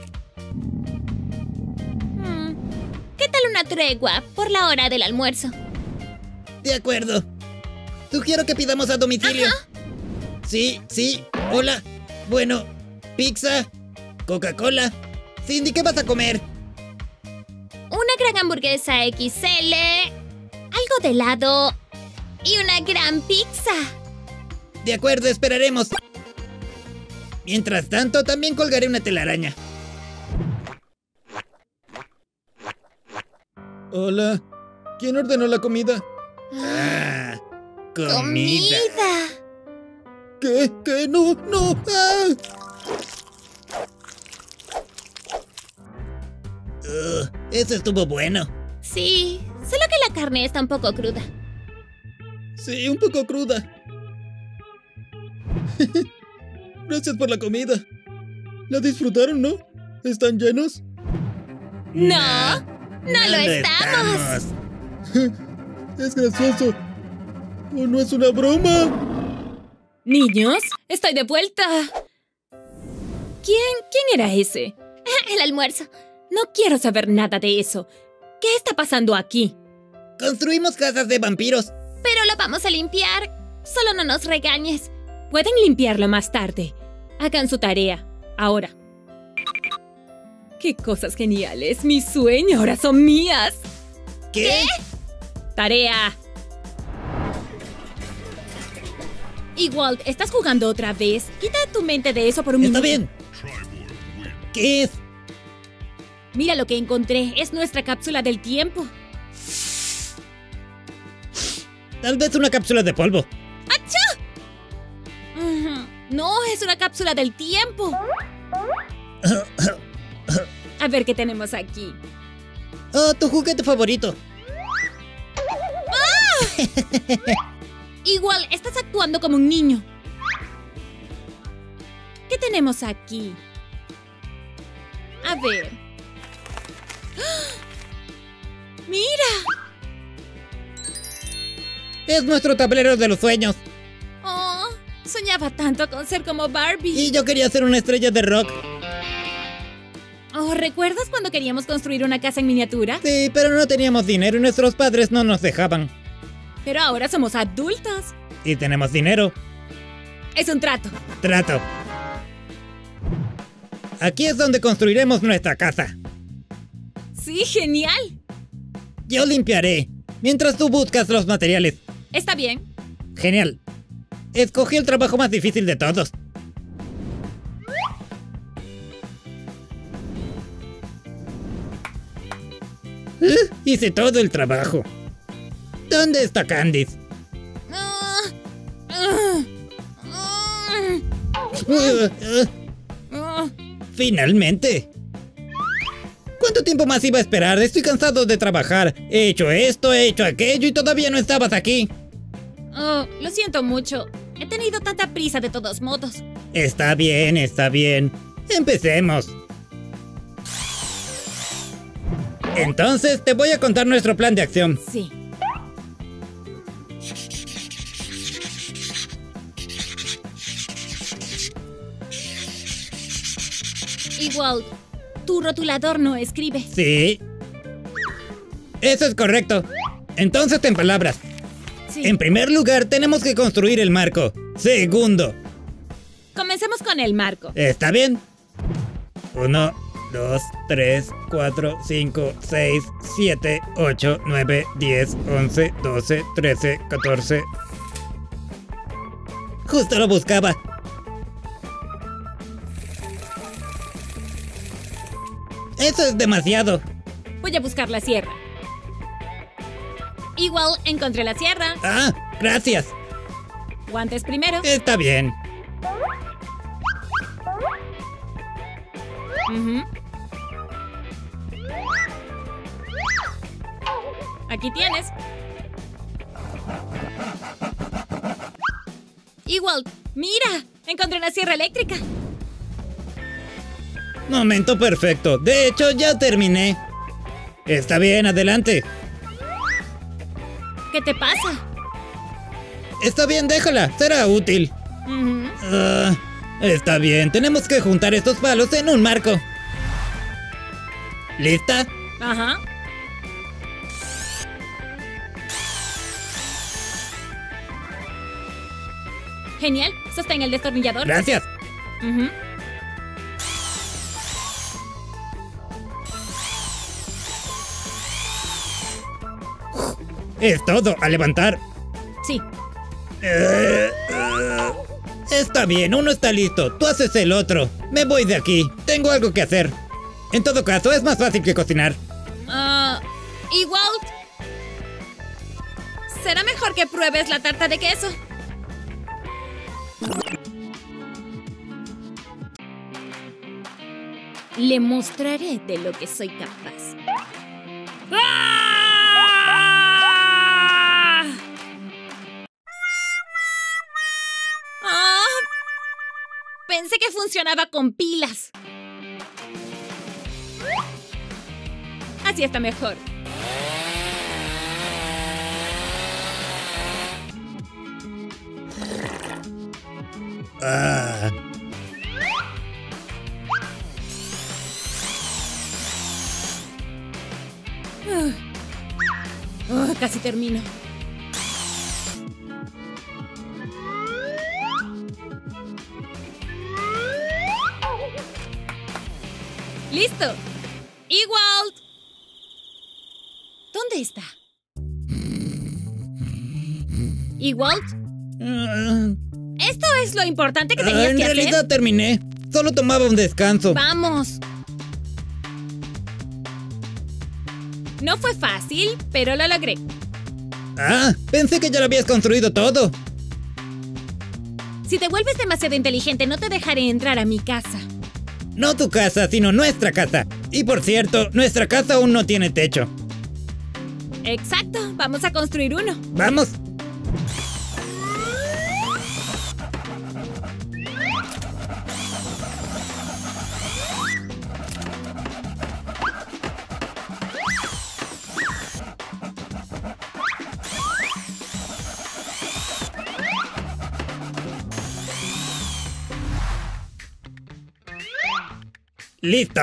Hmm. ¿Qué tal una tregua por la hora del almuerzo? De acuerdo. Sugiero que pidamos a domicilio. Ajá. Sí, sí. Hola. Bueno, pizza, Coca-Cola. Cindy, ¿qué vas a comer? Una gran hamburguesa equis ele, algo de helado y una gran pizza. De acuerdo, esperaremos. Mientras tanto, también colgaré una telaraña. Hola. ¿Quién ordenó la comida? Ah, comida. ¡Comida! ¿Qué? ¿Qué? No, no. ¡Ah! Uh, eso estuvo bueno. Sí, solo que la carne está un poco cruda. Sí, un poco cruda. Gracias por la comida. ¿La disfrutaron, no? ¿Están llenos? No, no lo estamos. Es gracioso. ¿O no es una broma? Niños, estoy de vuelta. ¿Quién? ¿Quién era ese? El almuerzo. No quiero saber nada de eso. ¿Qué está pasando aquí? Construimos casas de vampiros. Pero lo vamos a limpiar. Solo no nos regañes. Pueden limpiarlo más tarde. Hagan su tarea. Ahora. ¡Qué cosas geniales! ¡Mi sueño ahora son mías! ¿Qué? ¡Tarea! Ewald, ¿estás jugando otra vez? Quita tu mente de eso por un Está minuto. bien. ¿Qué es? Mira lo que encontré. Es nuestra cápsula del tiempo. Tal vez una cápsula de polvo. Ujú. No, es una cápsula del tiempo. A ver qué tenemos aquí. Oh, tu juguete favorito. Igual, estás actuando como un niño. ¿Qué tenemos aquí? A ver. ¡Ah! ¡Mira! Es nuestro tablero de los sueños. Oh, soñaba tanto con ser como Barbie. Y yo quería ser una estrella de rock. Oh, ¿recuerdas cuando queríamos construir una casa en miniatura? Sí, pero no teníamos dinero y nuestros padres no nos dejaban. Pero ahora somos adultos. Y tenemos dinero. Es un trato. Trato. Aquí es donde construiremos nuestra casa. Sí, genial. Yo limpiaré, mientras tú buscas los materiales. Está bien. Genial. Escogí el trabajo más difícil de todos. Uh, hice todo el trabajo. ¿Dónde está Candice? Ah, ah, ah, Uh, uh, ah. Finalmente. ¿Cuánto tiempo más iba a esperar? Estoy cansado de trabajar. He hecho esto, he hecho aquello y todavía no estabas aquí. Oh, lo siento mucho. He tenido tanta prisa de todos modos. Está bien, está bien. Empecemos. Entonces te voy a contar nuestro plan de acción. Sí. Igual, tu rotulador no escribe. Sí. Eso es correcto. Entonces, en palabras. Sí. En primer lugar, tenemos que construir el marco. Segundo. Comencemos con el marco. ¿Está bien? Uno, dos, tres, cuatro, cinco, seis, siete, ocho, nueve, diez, once, doce, trece, catorce. Justo lo buscaba. Eso es demasiado. Voy a buscar la sierra. Igual, encontré la sierra. Ah, gracias. Guantes primero. Está bien. Ujú. Aquí tienes. Igual, mira, encontré una sierra eléctrica. Momento perfecto. De hecho, ya terminé. Está bien, adelante. ¿Qué te pasa? Está bien, déjala. Será útil. Ujú. Ah, está bien, tenemos que juntar estos palos en un marco. ¿Lista? Ajá. Genial, sostén el destornillador. Gracias. Ujú. Es todo, a levantar. Sí. Eh, eh, está bien, uno está listo. Tú haces el otro. Me voy de aquí. Tengo algo que hacer. En todo caso, es más fácil que cocinar. Ah, igual. Será mejor que pruebes la tarta de queso. Le mostraré de lo que soy capaz. ¡Ah! ¡Ah! Pensé que funcionaba con pilas. Así está mejor. Ah. Uh. Oh, casi termino. ¡Listo! ¡Ewald! ¿Dónde está? ¿Ewald? Ah. Esto es lo importante que Ah, tenías en que realidad hacer. terminé. Solo tomaba un descanso. ¡Vamos! No fue fácil, pero lo logré. Ah, pensé que ya lo habías construido todo. Si te vuelves demasiado inteligente, no te dejaré entrar a mi casa. No tu casa, sino nuestra casa. Y por cierto, nuestra casa aún no tiene techo. Exacto, vamos a construir uno. ¡Vamos! ¡Listo!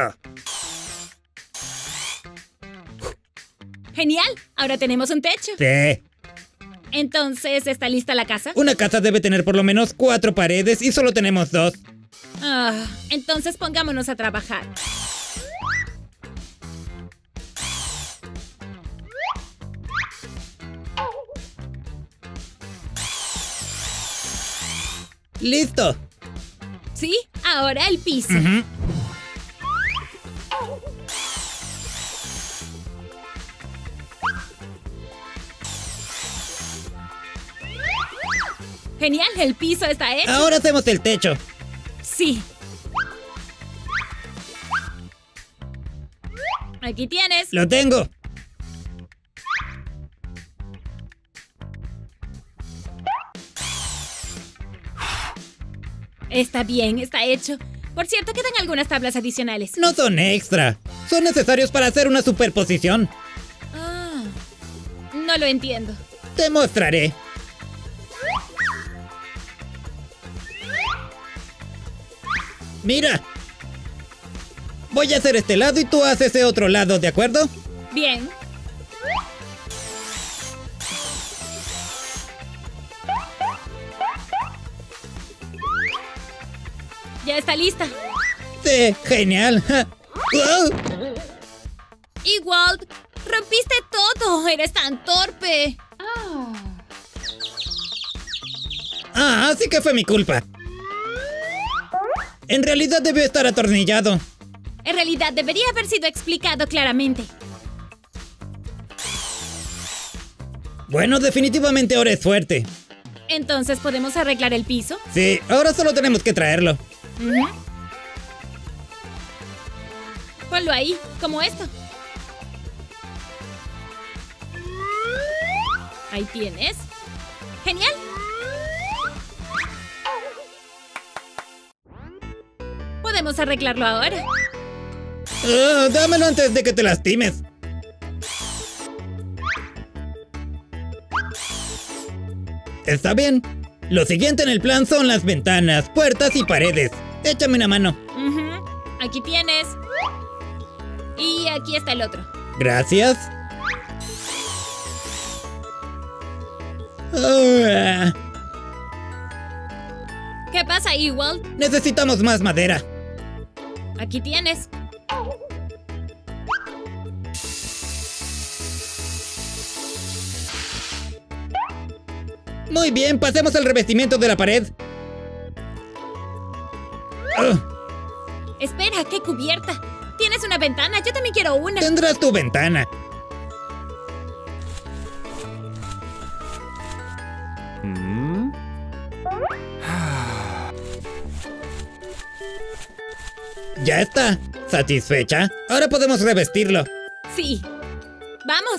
Genial, ahora tenemos un techo. Sí. Entonces, ¿está lista la casa? Una casa debe tener por lo menos cuatro paredes y solo tenemos dos. Ah, entonces pongámonos a trabajar. ¡Listo! Sí, ahora el piso. Ujú. Genial, el piso está hecho. Ahora hacemos el techo. Sí. Aquí tienes. Lo tengo. Está bien, está hecho. Por cierto, quedan algunas tablas adicionales. No son extra. Son necesarios para hacer una superposición. Ah, no lo entiendo. Te mostraré. Mira. Voy a hacer este lado y tú haces ese otro lado, ¿de acuerdo? Bien. Ya está lista. Sí, genial. ¡Wow! Ewald, rompiste todo. Eres tan torpe. Ah, así que fue mi culpa. En realidad debió estar atornillado. En realidad debería haber sido explicado claramente. Bueno, definitivamente ahora es fuerte. Entonces, ¿podemos arreglar el piso? Sí, ahora solo tenemos que traerlo. Ujú. Ponlo ahí, como esto. Ahí tienes. ¡Genial! Podemos arreglarlo ahora. Ah, dámelo antes de que te lastimes. Está bien. Lo siguiente en el plan son las ventanas, puertas y paredes. Échame una mano. Ujú. Aquí tienes. Y aquí está el otro. Gracias. Ah, ¿Qué pasa, Ewald? necesitamos más madera. Aquí tienes. Muy bien, pasemos al revestimiento de la pared. Ah, Espera, ¿qué cubierta? Tienes una ventana, yo también quiero una. tendrás tu ventana. Ya está. ¿Satisfecha? Ahora podemos revestirlo. Sí. ¡Vamos!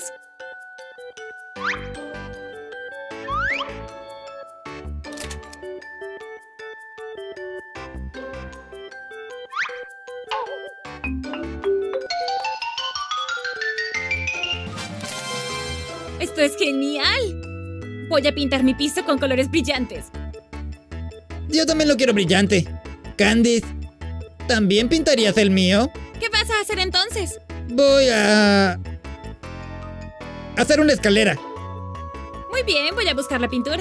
¡Esto es genial! Voy a pintar mi piso con colores brillantes. Yo también lo quiero brillante. Candice, ¿también pintarías el mío? ¿Qué vas a hacer entonces? Voy a... hacer una escalera. Muy bien, voy a buscar la pintura.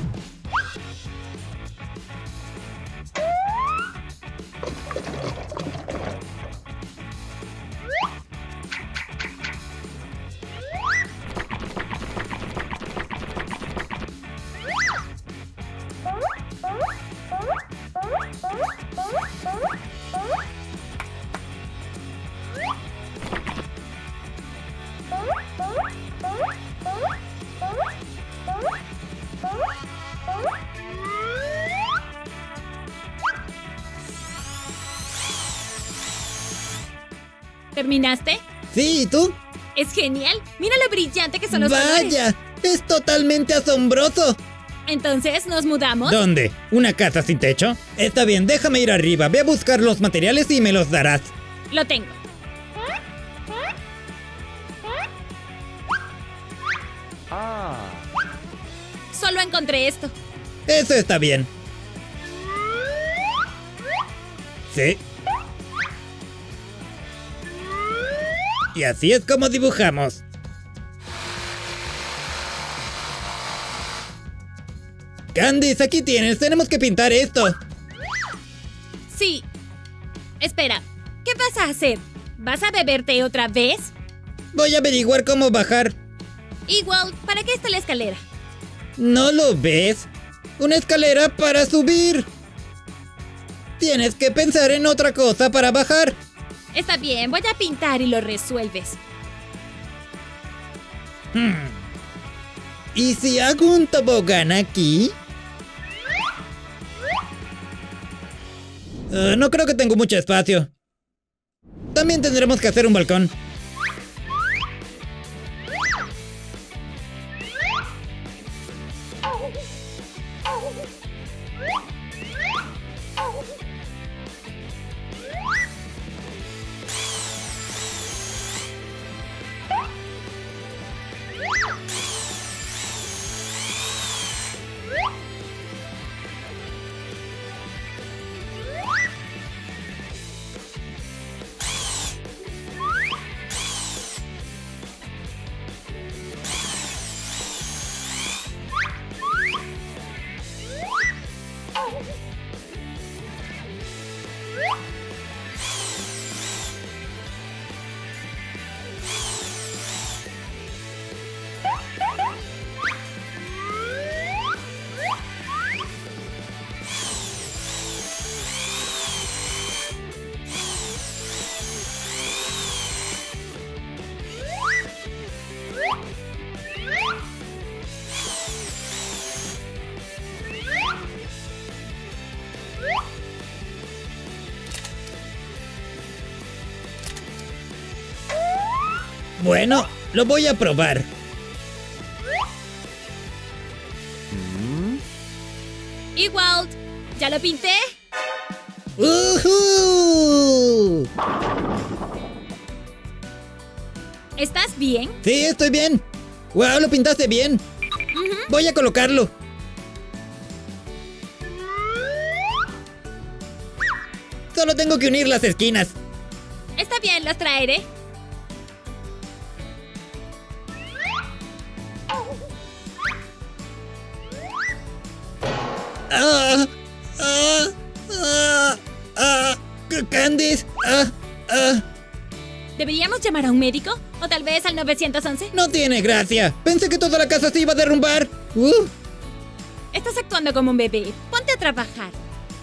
¿Terminaste? Sí, ¿y tú? Es genial. Mira lo brillante que son los colores. ¡Vaya! ¡Es totalmente asombroso! Entonces, ¿nos mudamos? ¿Dónde? ¿Una casa sin techo? Está bien, déjame ir arriba. Ve a buscar los materiales y me los darás. Lo tengo. Solo encontré esto. Eso está bien. Sí. Y así es como dibujamos. Candice, aquí tienes. Tenemos que pintar esto. Sí. Espera. ¿Qué vas a hacer? ¿Vas a beber té otra vez? Voy a averiguar cómo bajar. Igual, ¿para qué está la escalera? ¿No lo ves? Una escalera para subir. Tienes que pensar en otra cosa para bajar. Está bien, voy a pintar y lo resuelves. Hmm. ¿Y si hago un tobogán aquí? Uh, no creo que tengo mucho espacio. También tendremos que hacer un balcón. Bueno, lo voy a probar. Igual, ¿ya lo pinté? ¡Uhú! ¿Estás bien? Sí, estoy bien. ¡Wow! Lo pintaste bien. Uh-huh. Voy a colocarlo. Solo tengo que unir las esquinas. Está bien, los traeré. ¡Ah! ¡Ah! ¡Ah! ¡Ah! ¡Candice! ¡Ah! ¡Ah! ¿Deberíamos llamar a un médico? ¿O tal vez al nueve once? No tiene gracia. Pensé que toda la casa se iba a derrumbar. Uh. Estás actuando como un bebé. Ponte a trabajar.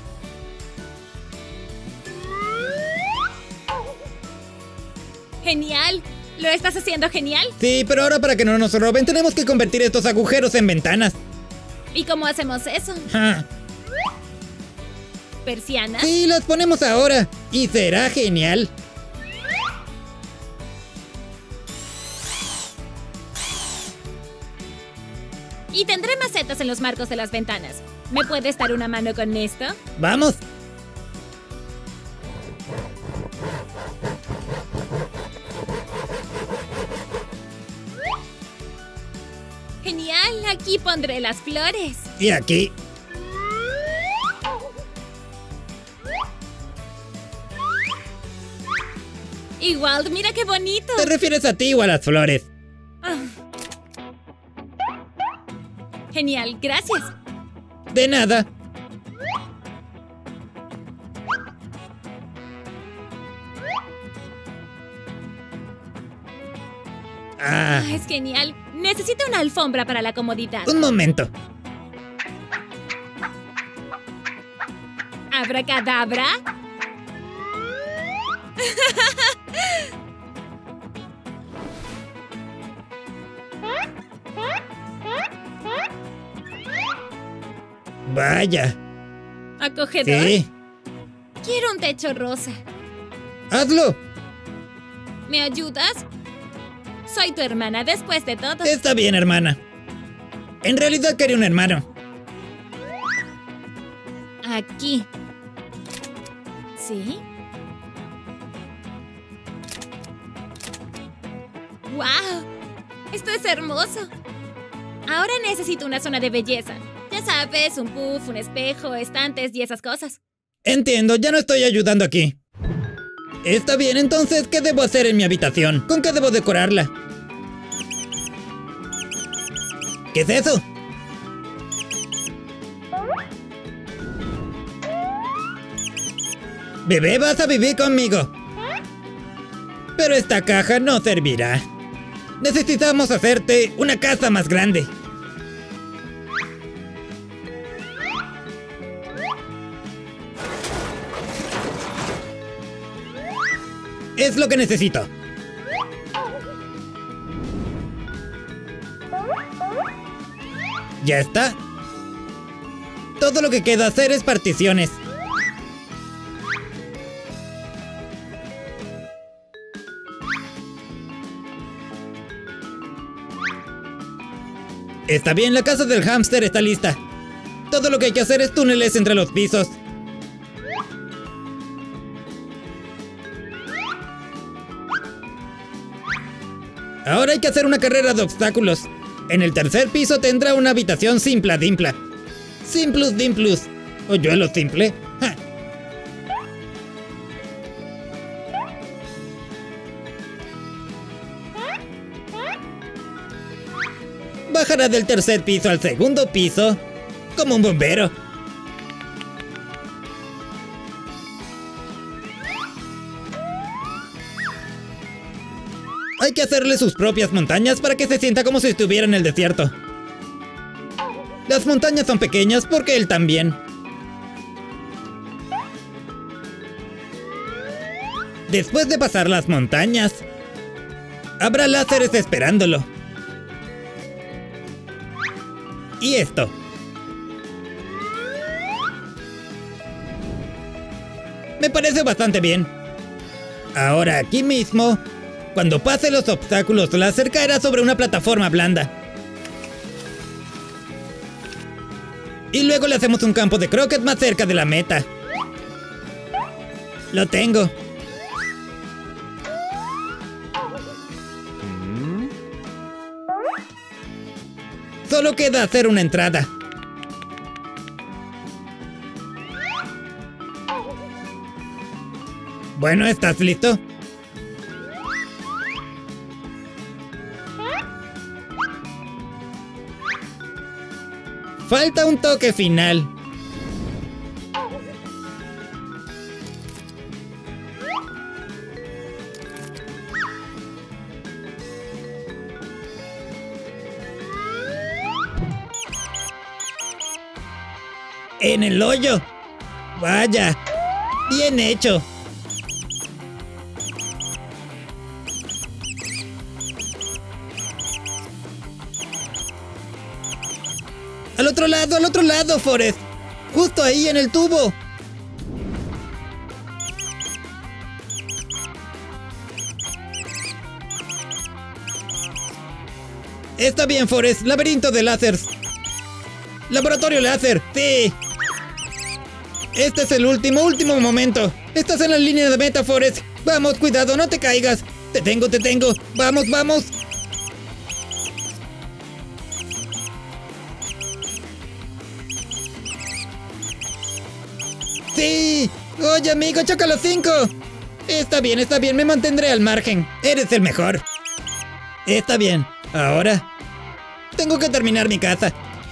Genial. ¿Lo estás haciendo genial? Sí, pero ahora para que no nos roben tenemos que convertir estos agujeros en ventanas. ¿Y cómo hacemos eso? Ah. ¿Persianas? Sí, las ponemos ahora. Y será genial. Y tendré macetas en los marcos de las ventanas. ¿Me puedes dar una mano con esto? ¡Vamos! Genial, aquí pondré las flores. Y aquí. Ewald, mira qué bonito. ¿Te refieres a ti o a las flores? Ah. Genial, gracias. De nada. Ah, Ah, es genial. Necesito una alfombra para la comodidad. un momento. ¿Abracadabra? Vaya. ¿Acogedor? Sí. Quiero un techo rosa. Hazlo. ¿Me ayudas? Soy tu hermana después de todo. Está bien, hermana. En realidad quería un hermano. Aquí. ¿Sí? ¡Wow! Esto es hermoso. Ahora necesito una zona de belleza. Ya sabes, un puff, un espejo, estantes y esas cosas. Entiendo, ya no estoy ayudando aquí. Está bien, entonces, ¿qué debo hacer en mi habitación? ¿Con qué debo decorarla? ¿Qué es eso? Bebé, vas a vivir conmigo. Pero esta caja no servirá. Necesitamos hacerte una casa más grande. Es lo que necesito. Ya está. Todo lo que queda hacer es particiones. Está bien, la casa del hámster está lista. Todo lo que hay que hacer es túneles entre los pisos. Ahora hay que hacer una carrera de obstáculos. En el tercer piso tendrá una habitación simpla dimpla. Simplus dimplus. ¿Hoyuelo simple? ¡Ja! Bajará del tercer piso al segundo piso como un bombero. Hay que hacerle sus propias montañas para que se sienta como si estuviera en el desierto. Las montañas son pequeñas porque él también. Después de pasar las montañas, habrá láseres esperándolo. Y esto. Me parece bastante bien. Ahora aquí mismo, cuando pase los obstáculos láser, caerá sobre una plataforma blanda. Y luego le hacemos un campo de croquet más cerca de la meta. Lo tengo. Solo queda hacer una entrada. Bueno, ¿estás listo? Falta un toque final. En el hoyo. Vaya. Bien hecho. Al otro lado, al otro lado, Forrest. Justo ahí en el tubo. Está bien, Forrest. Laberinto de láseres. Laboratorio láser. Sí. Este es el último, último momento. Estás en la línea de meta, Forrest. Vamos, cuidado, no te caigas. Te tengo, te tengo. Vamos, vamos. ¡Sí! ¡Oye, amigo, choca los cinco! Está bien, está bien, me mantendré al margen. Eres el mejor. Está bien, ahora tengo que terminar mi casa.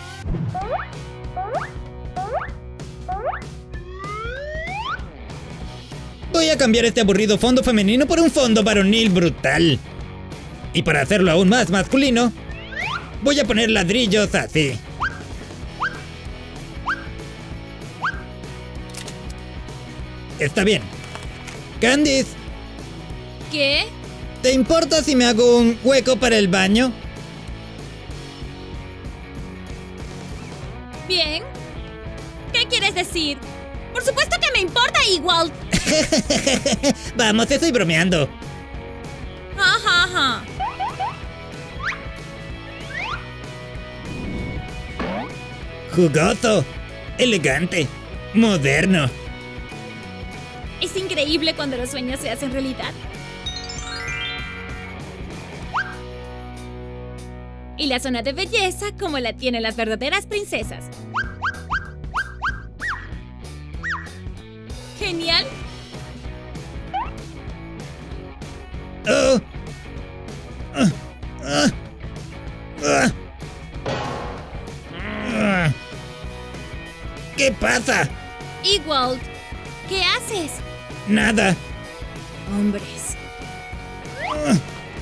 Voy a cambiar este aburrido fondo femenino por un fondo varonil brutal. Y para hacerlo aún más masculino, voy a poner ladrillos así. Está bien. Candice, ¿Qué? ¿te importa si me hago un hueco para el baño? Bien. ¿Qué quieres decir? Por supuesto que me importa, Ewald. Vamos, estoy bromeando. Ajá, ajá. Jugoso, elegante, moderno. Es increíble cuando los sueños se hacen realidad. Y la zona de belleza como la tienen las verdaderas princesas. Genial. Oh. Ah, ah, ah. Ah. ¿Qué pasa? Ewald, ¿qué haces? Nada. Hombres. Ah.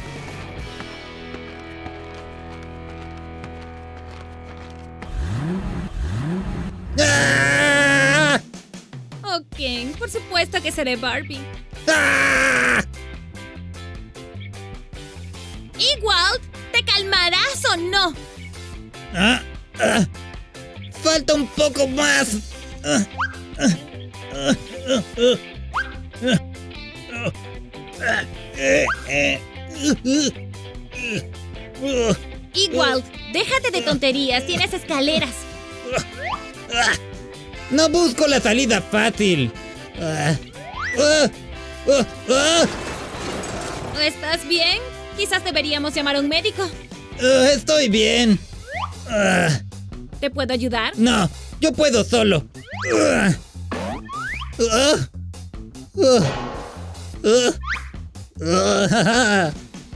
¡Ah! Oh, Ken, por supuesto que seré Barbie. ¡Ah! Ewald, ¿te calmarás o no? Ah, ah. Falta un poco más. Ah, ah, ah, ah, ah, ah, ah, eh, eh, uh, uh, uh, Ewald, déjate de tonterías, tienes escaleras. ah. No busco la salida fácil. Ah, ah, ah, ah. ¿Estás bien? Quizás deberíamos llamar a un médico. Ah, estoy bien. Ah, ¿Te puedo ayudar? no, yo puedo solo. Ah, ah, ah, ah, ah.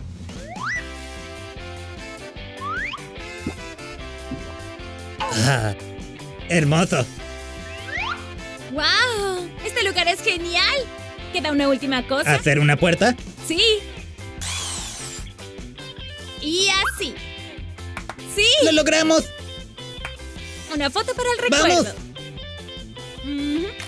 Ah, hermoso. ¡Wow! Este lugar es genial. ¿Queda una última cosa? ¿Hacer una puerta? Sí. Y así. ¡Sí! ¡Lo logramos! Una foto para el ¡Vamos! recuerdo. Ujú.